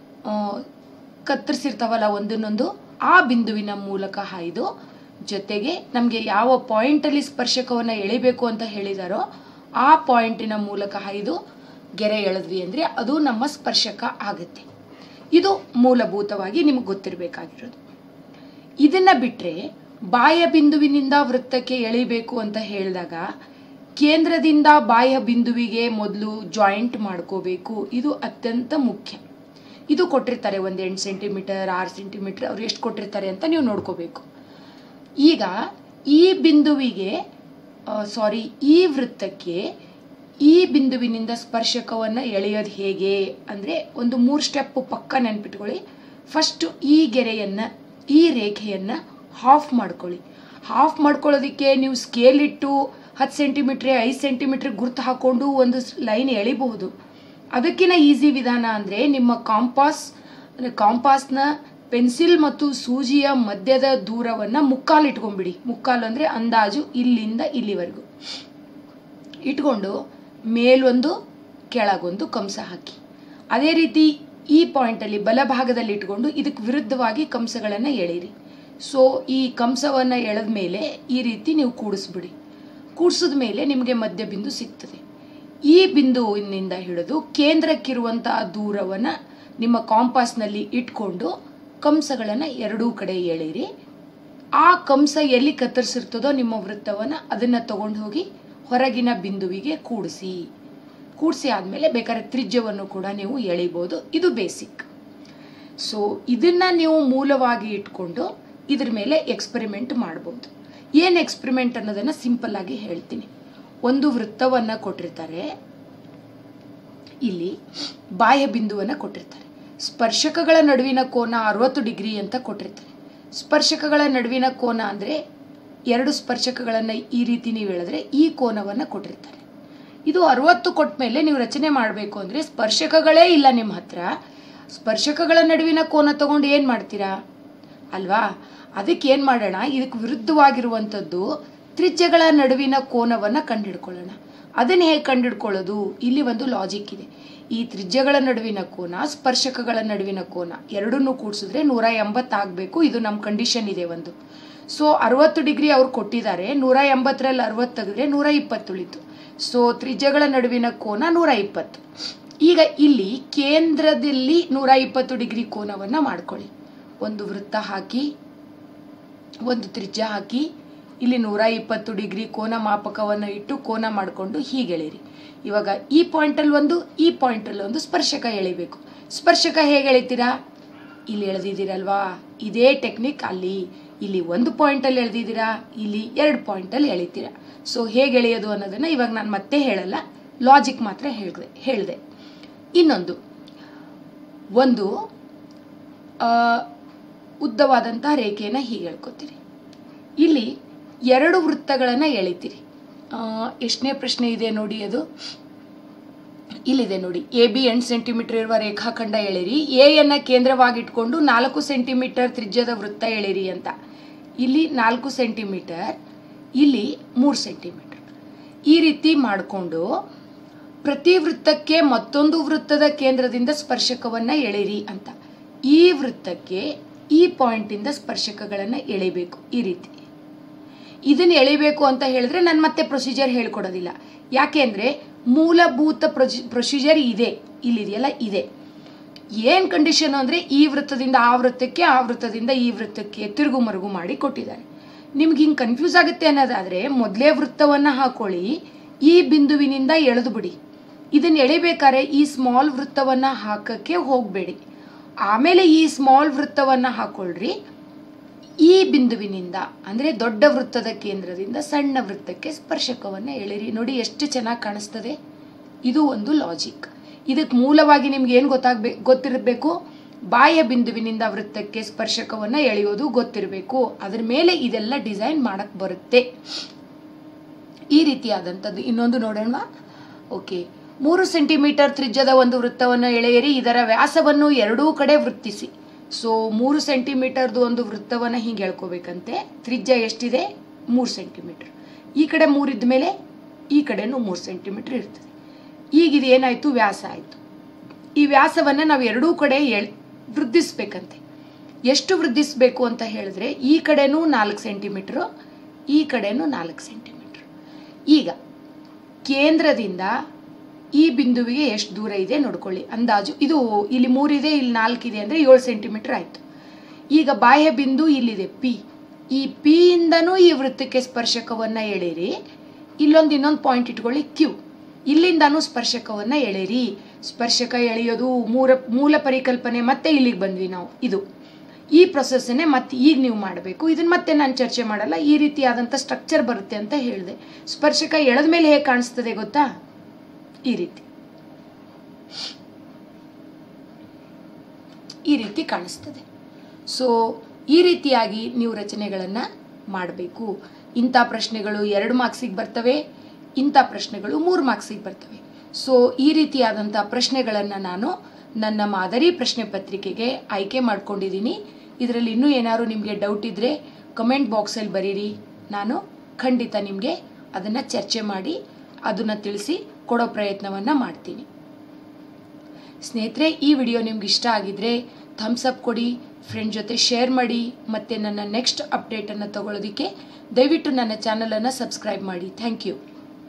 ಕತ್ತರಿಸಿರ್ತಾವಲ್ಲ ಒಂದನ್ನೊಂದು, ಆ ಬಿಂದುವಿನ ಮೂಲಕ ಹಾಯ್ದು ಜೊತೆಗೆ ನಮಗೆ ಯಾವ ಪಾಯಿಂಟಲ್ಲಿ ಸ್ಪರ್ಶಕವನ್ನು ಎಳಿಬೇಕು ಅಂತ ಹೇಳಿದಾರೋ ಆ ಪಾಯಿಂಟಿನ ಮೂಲಕ ಹಾಯ್ದು ಗೆರೆ ಎಳೆದ್ವಿ ಅಂದರೆ ಅದು ನಮ್ಮ ಸ್ಪರ್ಶಕ ಆಗುತ್ತೆ. ಇದು ಮೂಲಭೂತವಾಗಿ ನಿಮಗೆ ಗೊತ್ತಿರಬೇಕಾಗಿರೋದು. ಇದನ್ನು ಬಿಟ್ಟರೆ ಬಾಹ್ಯ ಬಿಂದುವಿನಿಂದ ವೃತ್ತಕ್ಕೆ ಎಳಿಬೇಕು ಅಂತ ಹೇಳಿದಾಗ ಕೇಂದ್ರದಿಂದ ಬಾಹ್ಯ ಬಿಂದುವಿಗೆ ಮೊದಲು ಜಾಯಿಂಟ್ ಮಾಡ್ಕೋಬೇಕು. ಇದು ಅತ್ಯಂತ ಮುಖ್ಯ. ಇದು ಕೊಟ್ಟಿರ್ತಾರೆ, ಒಂದು 8 ಸೆಂಟಿಮೀಟರ್ 6 ಸೆಂಟಿಮೀಟರ್, ಅವ್ರು ಎಷ್ಟು ಕೊಟ್ಟಿರ್ತಾರೆ ಅಂತ ನೀವು ನೋಡ್ಕೋಬೇಕು. ಈಗ ಈ ಬಿಂದುವಿಗೆ ಈ ವೃತ್ತಕ್ಕೆ ಈ ಬಿಂದುವಿನಿಂದ ಸ್ಪರ್ಶಕವನ್ನು ಎಳೆಯೋದು ಹೇಗೆ ಅಂದರೆ ಒಂದು 3 ಸ್ಟೆಪ್ ಪಕ್ಕ ನೆನ್ಪಿಟ್ಕೊಳ್ಳಿ. ಫಸ್ಟು ಈ ಗೆರೆಯನ್ನು, ಈ ರೇಖೆಯನ್ನು ಹಾಫ್ ಮಾಡ್ಕೊಳ್ಳಿ. ಹಾಫ್ ಮಾಡ್ಕೊಳ್ಳೋದಕ್ಕೆ ನೀವು ಸ್ಕೇಲ್ ಇಟ್ಟು 10 ಸೆಂಟಿಮೀಟ್ರ್ 5 ಸೆಂಟಿಮೀಟ್ರ್ ಗುರ್ತು ಹಾಕ್ಕೊಂಡು ಒಂದು ಲೈನ್ ಎಳಿಬಹುದು. ಅದಕ್ಕಿಂತ ಈಸಿ ವಿಧಾನ ಅಂದರೆ ನಿಮ್ಮ ಕಾಂಪಾಸ್ನ ಪೆನ್ಸಿಲ್ ಮತ್ತು ಸೂಜಿಯ ಮಧ್ಯದ ದೂರವನ್ನು ಮುಕ್ಕಾಲು ಇಟ್ಕೊಂಡ್ಬಿಡಿ. ಮುಕ್ಕಾಲು ಅಂದರೆ ಅಂದಾಜು ಇಲ್ಲಿಂದ ಇಲ್ಲಿವರೆಗೂ ಇಟ್ಕೊಂಡು ಮೇಲೊಂದು ಕೆಳಗೊಂದು ಕಂಸ ಹಾಕಿ. ಅದೇ ರೀತಿ ಈ ಪಾಯಿಂಟಲ್ಲಿ ಬಲಭಾಗದಲ್ಲಿ ಇಟ್ಕೊಂಡು ಇದಕ್ಕೆ ವಿರುದ್ಧವಾಗಿ ಕಂಸಗಳನ್ನು ಎಳೀರಿ. ಸೊ ಈ ಕಂಸವನ್ನು ಎಳೆದ ಮೇಲೆ ಈ ರೀತಿ ನೀವು ಕೂಡಿಸ್ಬಿಡಿ. ಕೂಡಿಸಿದ ಮೇಲೆ ನಿಮಗೆ ಮಧ್ಯ ಬಿಂದು ಸಿಗ್ತದೆ. ಈ ಬಿಂದುವಿನಿಂದ ಹಿಡಿದು ಕೇಂದ್ರಕ್ಕಿರುವಂತಹ ದೂರವನ್ನು ನಿಮ್ಮ ಕಾಂಪಾಸ್ನಲ್ಲಿ ಇಟ್ಕೊಂಡು ಕಂಸಗಳನ್ನು ಎರಡೂ ಕಡೆ ಎಳೀರಿ. ಆ ಕಂಸ ಎಲ್ಲಿ ಕತ್ತರಿಸಿರ್ತದೋ ನಿಮ್ಮ ವೃತ್ತವನ್ನು ಅದನ್ನು ತಗೊಂಡು ಹೋಗಿ ಹೊರಗಿನ ಬಿಂದುವಿಗೆ ಕೂಡಿಸಿ ಆದಮೇಲೆ ಬೇಕಾದ್ರೆ ತ್ರಿಜ್ಯವನ್ನು ಕೂಡ ನೀವು ಎಳಿಬೋದು. ಇದು ಬೇಸಿಕ್. ಸೊ ಇದನ್ನು ನೀವು ಮೂಲವಾಗಿ ಇಟ್ಕೊಂಡು ಇದ್ರ ಮೇಲೆ ಎಕ್ಸ್ಪೆರಿಮೆಂಟ್ ಮಾಡ್ಬೋದು. ಏನು ಎಕ್ಸ್ಪೆರಿಮೆಂಟ್ ಅನ್ನೋದನ್ನು ಸಿಂಪಲ್ ಆಗಿ ಹೇಳ್ತೀನಿ. ಒಂದು ವೃತ್ತವನ್ನು ಕೊಟ್ಟಿರ್ತಾರೆ, ಇಲ್ಲಿ ಬಾಹ್ಯ ಬಿಂದುವನ್ನು ಕೊಟ್ಟಿರ್ತಾರೆ. ಸ್ಪರ್ಶಕಗಳ ನಡುವಿನ ಕೋನ 60 ಡಿಗ್ರಿ ಅಂತ ಕೊಟ್ಟಿರ್ತಾರೆ. ಸ್ಪರ್ಶಕಗಳ ನಡುವಿನ ಕೋನ ಅಂದರೆ ಎರಡು ಸ್ಪರ್ಶಕಗಳನ್ನು ಈ ರೀತಿ ನೀವು ಹೇಳಿದ್ರೆ ಈ ಕೋನವನ್ನು ಕೊಟ್ಟಿರ್ತಾರೆ. ಇದು 60 ಕೊಟ್ಟ ಮೇಲೆ ನೀವು ರಚನೆ ಮಾಡಬೇಕು ಅಂದರೆ ಸ್ಪರ್ಶಕಗಳೇ ಇಲ್ಲ ನಿಮ್ಮ ಹತ್ರ. ಸ್ಪರ್ಶಕಗಳ ನಡುವಿನ ಕೋನ ತಗೊಂಡು ಏನು ಮಾಡ್ತೀರಾ ಅಲ್ವಾ? ಅದಕ್ಕೆ ಏನು ಮಾಡೋಣ, ಇದಕ್ಕೆ ವಿರುದ್ಧವಾಗಿರುವಂಥದ್ದು ತ್ರಿಜ್ಯಗಳ ನಡುವಿನ ಕೋನವನ್ನು ಕಂಡುಹಿಡ್ಕೊಳ್ಳೋಣ. ಅದನ್ನು ಹೇಗೆ ಕಂಡುಹಿಡ್ಕೊಳ್ಳೋದು? ಇಲ್ಲಿ ಒಂದು ಲಾಜಿಕ್ ಇದೆ. ಈ ತ್ರಿಜ್ಯಗಳ ನಡುವಿನ ಕೋನ, ಸ್ಪರ್ಶಕಗಳ ನಡುವಿನ ಕೋನ ಎರಡನ್ನೂ ಕೂಡಿಸಿದ್ರೆ 180 ಆಗಬೇಕು. ಇದು ನಮ್ಮ ಕಂಡೀಷನ್ ಇದೆ ಒಂದು. ಸೊ 60 ಡಿಗ್ರಿ ಅವ್ರು ಕೊಟ್ಟಿದ್ದಾರೆ. 180ರಲ್ಲಿ 60 ತೆಗೆದ್ರೆ 120 ಉಳಿತು. ಸೊ ತ್ರಿಜ್ಯಗಳ ನಡುವಿನ ಕೋನ 120. ಈಗ ಇಲ್ಲಿ ಕೇಂದ್ರದಲ್ಲಿ 120 ಡಿಗ್ರಿ ಕೋನವನ್ನು ಮಾಡ್ಕೊಳ್ಳಿ. ಒಂದು ವೃತ್ತ ಹಾಕಿ, ಒಂದು ತ್ರಿಜ್ಯ ಹಾಕಿ, ಇಲ್ಲಿ 120 ಡಿಗ್ರಿ ಕೋನ ಮಾಪಕವನ್ನು ಇಟ್ಟು ಕೋನ ಮಾಡಿಕೊಂಡು ಹೀಗೆ ಎಳೀರಿ. ಇವಾಗ ಈ ಪಾಯಿಂಟಲ್ಲಿ ಒಂದು, ಈ ಪಾಯಿಂಟಲ್ಲಿ ಒಂದು ಸ್ಪರ್ಶಕ ಎಳಿಬೇಕು. ಸ್ಪರ್ಶಕ ಹೇಗೆ ಎಳಿತೀರಾ? ಇಲ್ಲಿ ಎಳೆದಿದ್ದೀರಲ್ವಾ, ಇದೇ ಟೆಕ್ನಿಕ್ ಅಲ್ಲಿ. ಇಲ್ಲಿ ಒಂದು ಪಾಯಿಂಟಲ್ಲಿ ಎಳೆದಿದ್ದೀರಾ, ಇಲ್ಲಿ 2 ಪಾಯಿಂಟಲ್ಲಿ ಎಳಿತೀರಾ. ಸೊ ಹೇಗೆ ಎಳೆಯೋದು ಅನ್ನೋದನ್ನು ಇವಾಗ ನಾನು ಮತ್ತೆ ಹೇಳಲ್ಲ, ಲಾಜಿಕ್ ಮಾತ್ರ ಹೇಳಿದೆ. ಇನ್ನೊಂದು ಒಂದು ಉದ್ದವಾದಂತಹ ರೇಖೆಯನ್ನು ಹೀಗೆ ಹೇಳ್ಕೊತೀರಿ. ಇಲ್ಲಿ 2 ವೃತ್ತಗಳನ್ನು ಎಳಿತೀರಿ. ಎಷ್ಟನೇ ಪ್ರಶ್ನೆ ಇದೆ ನೋಡಿ, ಅದು ಇಲ್ಲಿದೆ ನೋಡಿ. AB 8 ಸೆಂಟಿಮೀಟರ್ ಇರುವ ರೇಖಾಖಂಡ ಎಳಿರಿ. ಎಯನ್ನು ಕೇಂದ್ರವಾಗಿಟ್ಕೊಂಡು 4 ಸೆಂಟಿಮೀಟರ್ ತ್ರಿಜ್ಯದ ವೃತ್ತ ಎಳಿರಿ ಅಂತ. ಇಲ್ಲಿ 4 ಸೆಂಟಿಮೀಟರ್, ಇಲ್ಲಿ 3 ಸೆಂಟಿಮೀಟರ್. ಈ ರೀತಿ ಮಾಡಿಕೊಂಡು ಪ್ರತಿ ವೃತ್ತಕ್ಕೆ ಮತ್ತೊಂದು ವೃತ್ತದ ಕೇಂದ್ರದಿಂದ ಸ್ಪರ್ಶಕವನ್ನು ಎಳಿರಿ ಅಂತ. ಈ ವೃತ್ತಕ್ಕೆ ಈ ಪಾಯಿಂಟಿಂದ ಸ್ಪರ್ಶಕಗಳನ್ನು ಎಳಿಬೇಕು. ಈ ರೀತಿ ಇದನ್ನು ಎಳಿಬೇಕು ಅಂತ ಹೇಳಿದ್ರೆ ನಾನು ಮತ್ತೆ ಪ್ರೊಸೀಜರ್ ಹೇಳ್ಕೊಡೋದಿಲ್ಲ. ಯಾಕೆ ಅಂದರೆ ಮೂಲಭೂತ ಪ್ರೊಸೀಜರ್ ಇದೆ, ಇಲ್ಲಿದೆಯಲ್ಲ ಇದೆ. ಏನು ಕಂಡೀಷನ್ ಅಂದರೆ ಈ ವೃತ್ತದಿಂದ ಆ ವೃತ್ತಕ್ಕೆ, ಆ ವೃತ್ತದಿಂದ ಈ ವೃತ್ತಕ್ಕೆ ತಿರುಗು ಮರುಗು ಮಾಡಿ ಕೊಟ್ಟಿದ್ದಾರೆ. ನಿಮ್ಗೆ ಹಿಂಗೆ ಕನ್ಫ್ಯೂಸ್ ಆಗುತ್ತೆ ಅನ್ನೋದಾದರೆ ಮೊದಲೇ ವೃತ್ತವನ್ನು ಹಾಕೊಳ್ಳಿ, ಈ ಬಿಂದುವಿನಿಂದ ಎಳೆದು ಬಿಡಿ. ಇದನ್ನು ಎಳಿಬೇಕಾದ್ರೆ ಈ ಸ್ಮಾಲ್ ವೃತ್ತವನ್ನು ಹಾಕೋಕ್ಕೆ ಹೋಗಬೇಡಿ. ಆಮೇಲೆ ಈ ಸ್ಮಾಲ್ ವೃತ್ತವನ್ನು ಹಾಕೊಳ್ರಿ. ಈ ಬಿಂದುವಿನಿಂದ ಅಂದರೆ ದೊಡ್ಡ ವೃತ್ತದ ಕೇಂದ್ರದಿಂದ ಸಣ್ಣ ವೃತ್ತಕ್ಕೆ ಸ್ಪರ್ಶಕವನ್ನು ಎಳಿರಿ. ನೋಡಿ ಎಷ್ಟು ಚೆನ್ನಾಗಿ ಕಾಣಿಸ್ತದೆ. ಇದು ಒಂದು ಲಾಜಿಕ್. ಇದಕ್ಕೆ ಮೂಲವಾಗಿ ನಿಮ್ಗೆ ಏನು ಗೊತ್ತಿರಬೇಕು? ಬಾಹ್ಯ ಬಿಂದುವಿನಿಂದ ವೃತ್ತಕ್ಕೆ ಸ್ಪರ್ಶಕವನ್ನು ಎಳೆಯೋದು ಗೊತ್ತಿರಬೇಕು. ಅದ್ರ ಮೇಲೆ ಇದೆಲ್ಲ ಡಿಸೈನ್ ಮಾಡಕ್ಕೆ ಬರುತ್ತೆ. ಈ ರೀತಿಯಾದಂಥದ್ದು ಇನ್ನೊಂದು ನೋಡೋಣ. ಓಕೆ, 3 ಸೆಂಟಿಮೀಟರ್ ತ್ರಿಜ್ಯದ ಒಂದು ವೃತ್ತವನ್ನು ಎಳೆಯಿರಿ. ಇದರ ವ್ಯಾಸವನ್ನು ಎರಡೂ ಕಡೆ ವೃತ್ತಿಸಿ. ಸೊ 3 ಸೆಂಟಿಮೀಟರ್ದು ಒಂದು ವೃತ್ತವನ್ನು ಹೀಗೆ ಎಳ್ಕೋಬೇಕಂತೆ. ತ್ರಿಜ್ಯ ಎಷ್ಟಿದೆ? 3 ಸೆಂಟಿಮೀಟರ್. ಈ ಕಡೆ 3 ಇದ್ದ ಮೇಲೆ ಈ ಕಡೆನೂ 3 ಸೆಂಟಿಮೀಟರ್ ಇರ್ತದೆ. ಈಗ ಇದು ಏನಾಯಿತು? ವ್ಯಾಸ ಆಯಿತು. ಈ ವ್ಯಾಸವನ್ನು ನಾವು ಎರಡೂ ಕಡೆ ವೃದ್ಧಿಸ್ಬೇಕಂತೆ. ಎಷ್ಟು ವೃದ್ಧಿಸಬೇಕು ಅಂತ ಹೇಳಿದ್ರೆ ಈ ಕಡೆನೂ 4 ಸೆಂಟಿಮೀಟ್ರು, ಈ ಕಡೆನೂ 4 ಸೆಂಟಿಮೀಟ್ರ್. ಈಗ ಕೇಂದ್ರದಿಂದ ಈ ಬಿಂದುವಿಗೆ ಎಷ್ಟು ದೂರ ಇದೆ ನೋಡ್ಕೊಳ್ಳಿ. ಅಂದಾಜು ಇದು ಇಲ್ಲಿ 3 ಇದೆ, ಇಲ್ಲಿ 4 ಇದೆ ಅಂದರೆ 7 ಸೆಂಟಿಮೀಟರ್ ಆಯಿತು. ಈಗ ಬಾಹ್ಯ ಬಿಂದು ಇಲ್ಲಿದೆ P. ಈ P ಇಂದನೂ ಈ ವೃತ್ತಕ್ಕೆ ಸ್ಪರ್ಶಕವನ್ನು ಎಳೆಯಿರಿ. ಇನ್ನೊಂದು ಪಾಯಿಂಟ್ ಇಟ್ಕೊಳ್ಳಿ Q. ಇಲ್ಲಿಂದನೂ ಸ್ಪರ್ಶಕವನ್ನು ಎಳೆಯಿರಿ. ಸ್ಪರ್ಶಕ ಎಳೆಯೋದು ಮೂಲ ಪರಿಕಲ್ಪನೆ ಮತ್ತೆ ಇಲ್ಲಿಗೆ ಬಂದ್ವಿ ನಾವು. ಇದು ಈ ಪ್ರೊಸೆಸ್ಸನ್ನೇ ಮತ್ತೆ ಈಗ ನೀವು ಮಾಡಬೇಕು. ಇದನ್ನು ಮತ್ತೆ ನಾನು ಚರ್ಚೆ ಮಾಡಲ್ಲ. ಈ ರೀತಿಯಾದಂಥ ಸ್ಟ್ರಕ್ಚರ್ ಬರುತ್ತೆ ಅಂತ ಹೇಳಿದೆ. ಸ್ಪರ್ಶಕ ಎಳೆದ ಮೇಲೆ ಹೇಗೆ ಕಾಣಿಸ್ತದೆ ಗೊತ್ತಾ? ಈ ರೀತಿ ಕಾಣಿಸ್ತದೆ. ಸೊ ಈ ರೀತಿಯಾಗಿ ನೀವು ರಚನೆಗಳನ್ನು ಮಾಡಬೇಕು. ಇಂಥ ಪ್ರಶ್ನೆಗಳು 2 ಮಾರ್ಕ್ಸಿಗೆ ಬರ್ತವೆ, ಇಂಥ ಪ್ರಶ್ನೆಗಳು 3 ಮಾರ್ಕ್ಸಿಗೆ ಬರ್ತವೆ. ಸೊ ಈ ರೀತಿಯಾದಂಥ ಪ್ರಶ್ನೆಗಳನ್ನು ನಾನು ನನ್ನ ಮಾದರಿ ಪ್ರಶ್ನೆ ಪತ್ರಿಕೆಗೆ ಆಯ್ಕೆ ಮಾಡ್ಕೊಂಡಿದ್ದೀನಿ. ಇದರಲ್ಲಿ ಇನ್ನೂ ಏನಾದ್ರು ನಿಮಗೆ ಡೌಟ್ ಇದ್ದರೆ ಕಮೆಂಟ್ ಬಾಕ್ಸಲ್ಲಿ ಬರೀರಿ. ನಾನು ಖಂಡಿತ ನಿಮಗೆ ಅದನ್ನು ಚರ್ಚೆ ಮಾಡಿ ಅದನ್ನು ತಿಳಿಸಿ ಕೊಡೋ ಪ್ರಯತ್ನವನ್ನು ಮಾಡ್ತೀನಿ. ಸ್ನೇಹಿತರೆ, ಈ ವಿಡಿಯೋ ನಿಮ್ಗೆ ಇಷ್ಟ ಆಗಿದ್ರೆ ಥಮ್ಸ್ ಅಪ್ ಕೊಡಿ, ಫ್ರೆಂಡ್ ಜೊತೆ ಶೇರ್ ಮಾಡಿ. ಮತ್ತು ನನ್ನ ನೆಕ್ಸ್ಟ್ ಅಪ್ಡೇಟನ್ನು ತಗೊಳ್ಳೋದಕ್ಕೆ ದಯವಿಟ್ಟು ನನ್ನ ಚಾನಲನ್ನು ಸಬ್ಸ್ಕ್ರೈಬ್ ಮಾಡಿ. Thank you.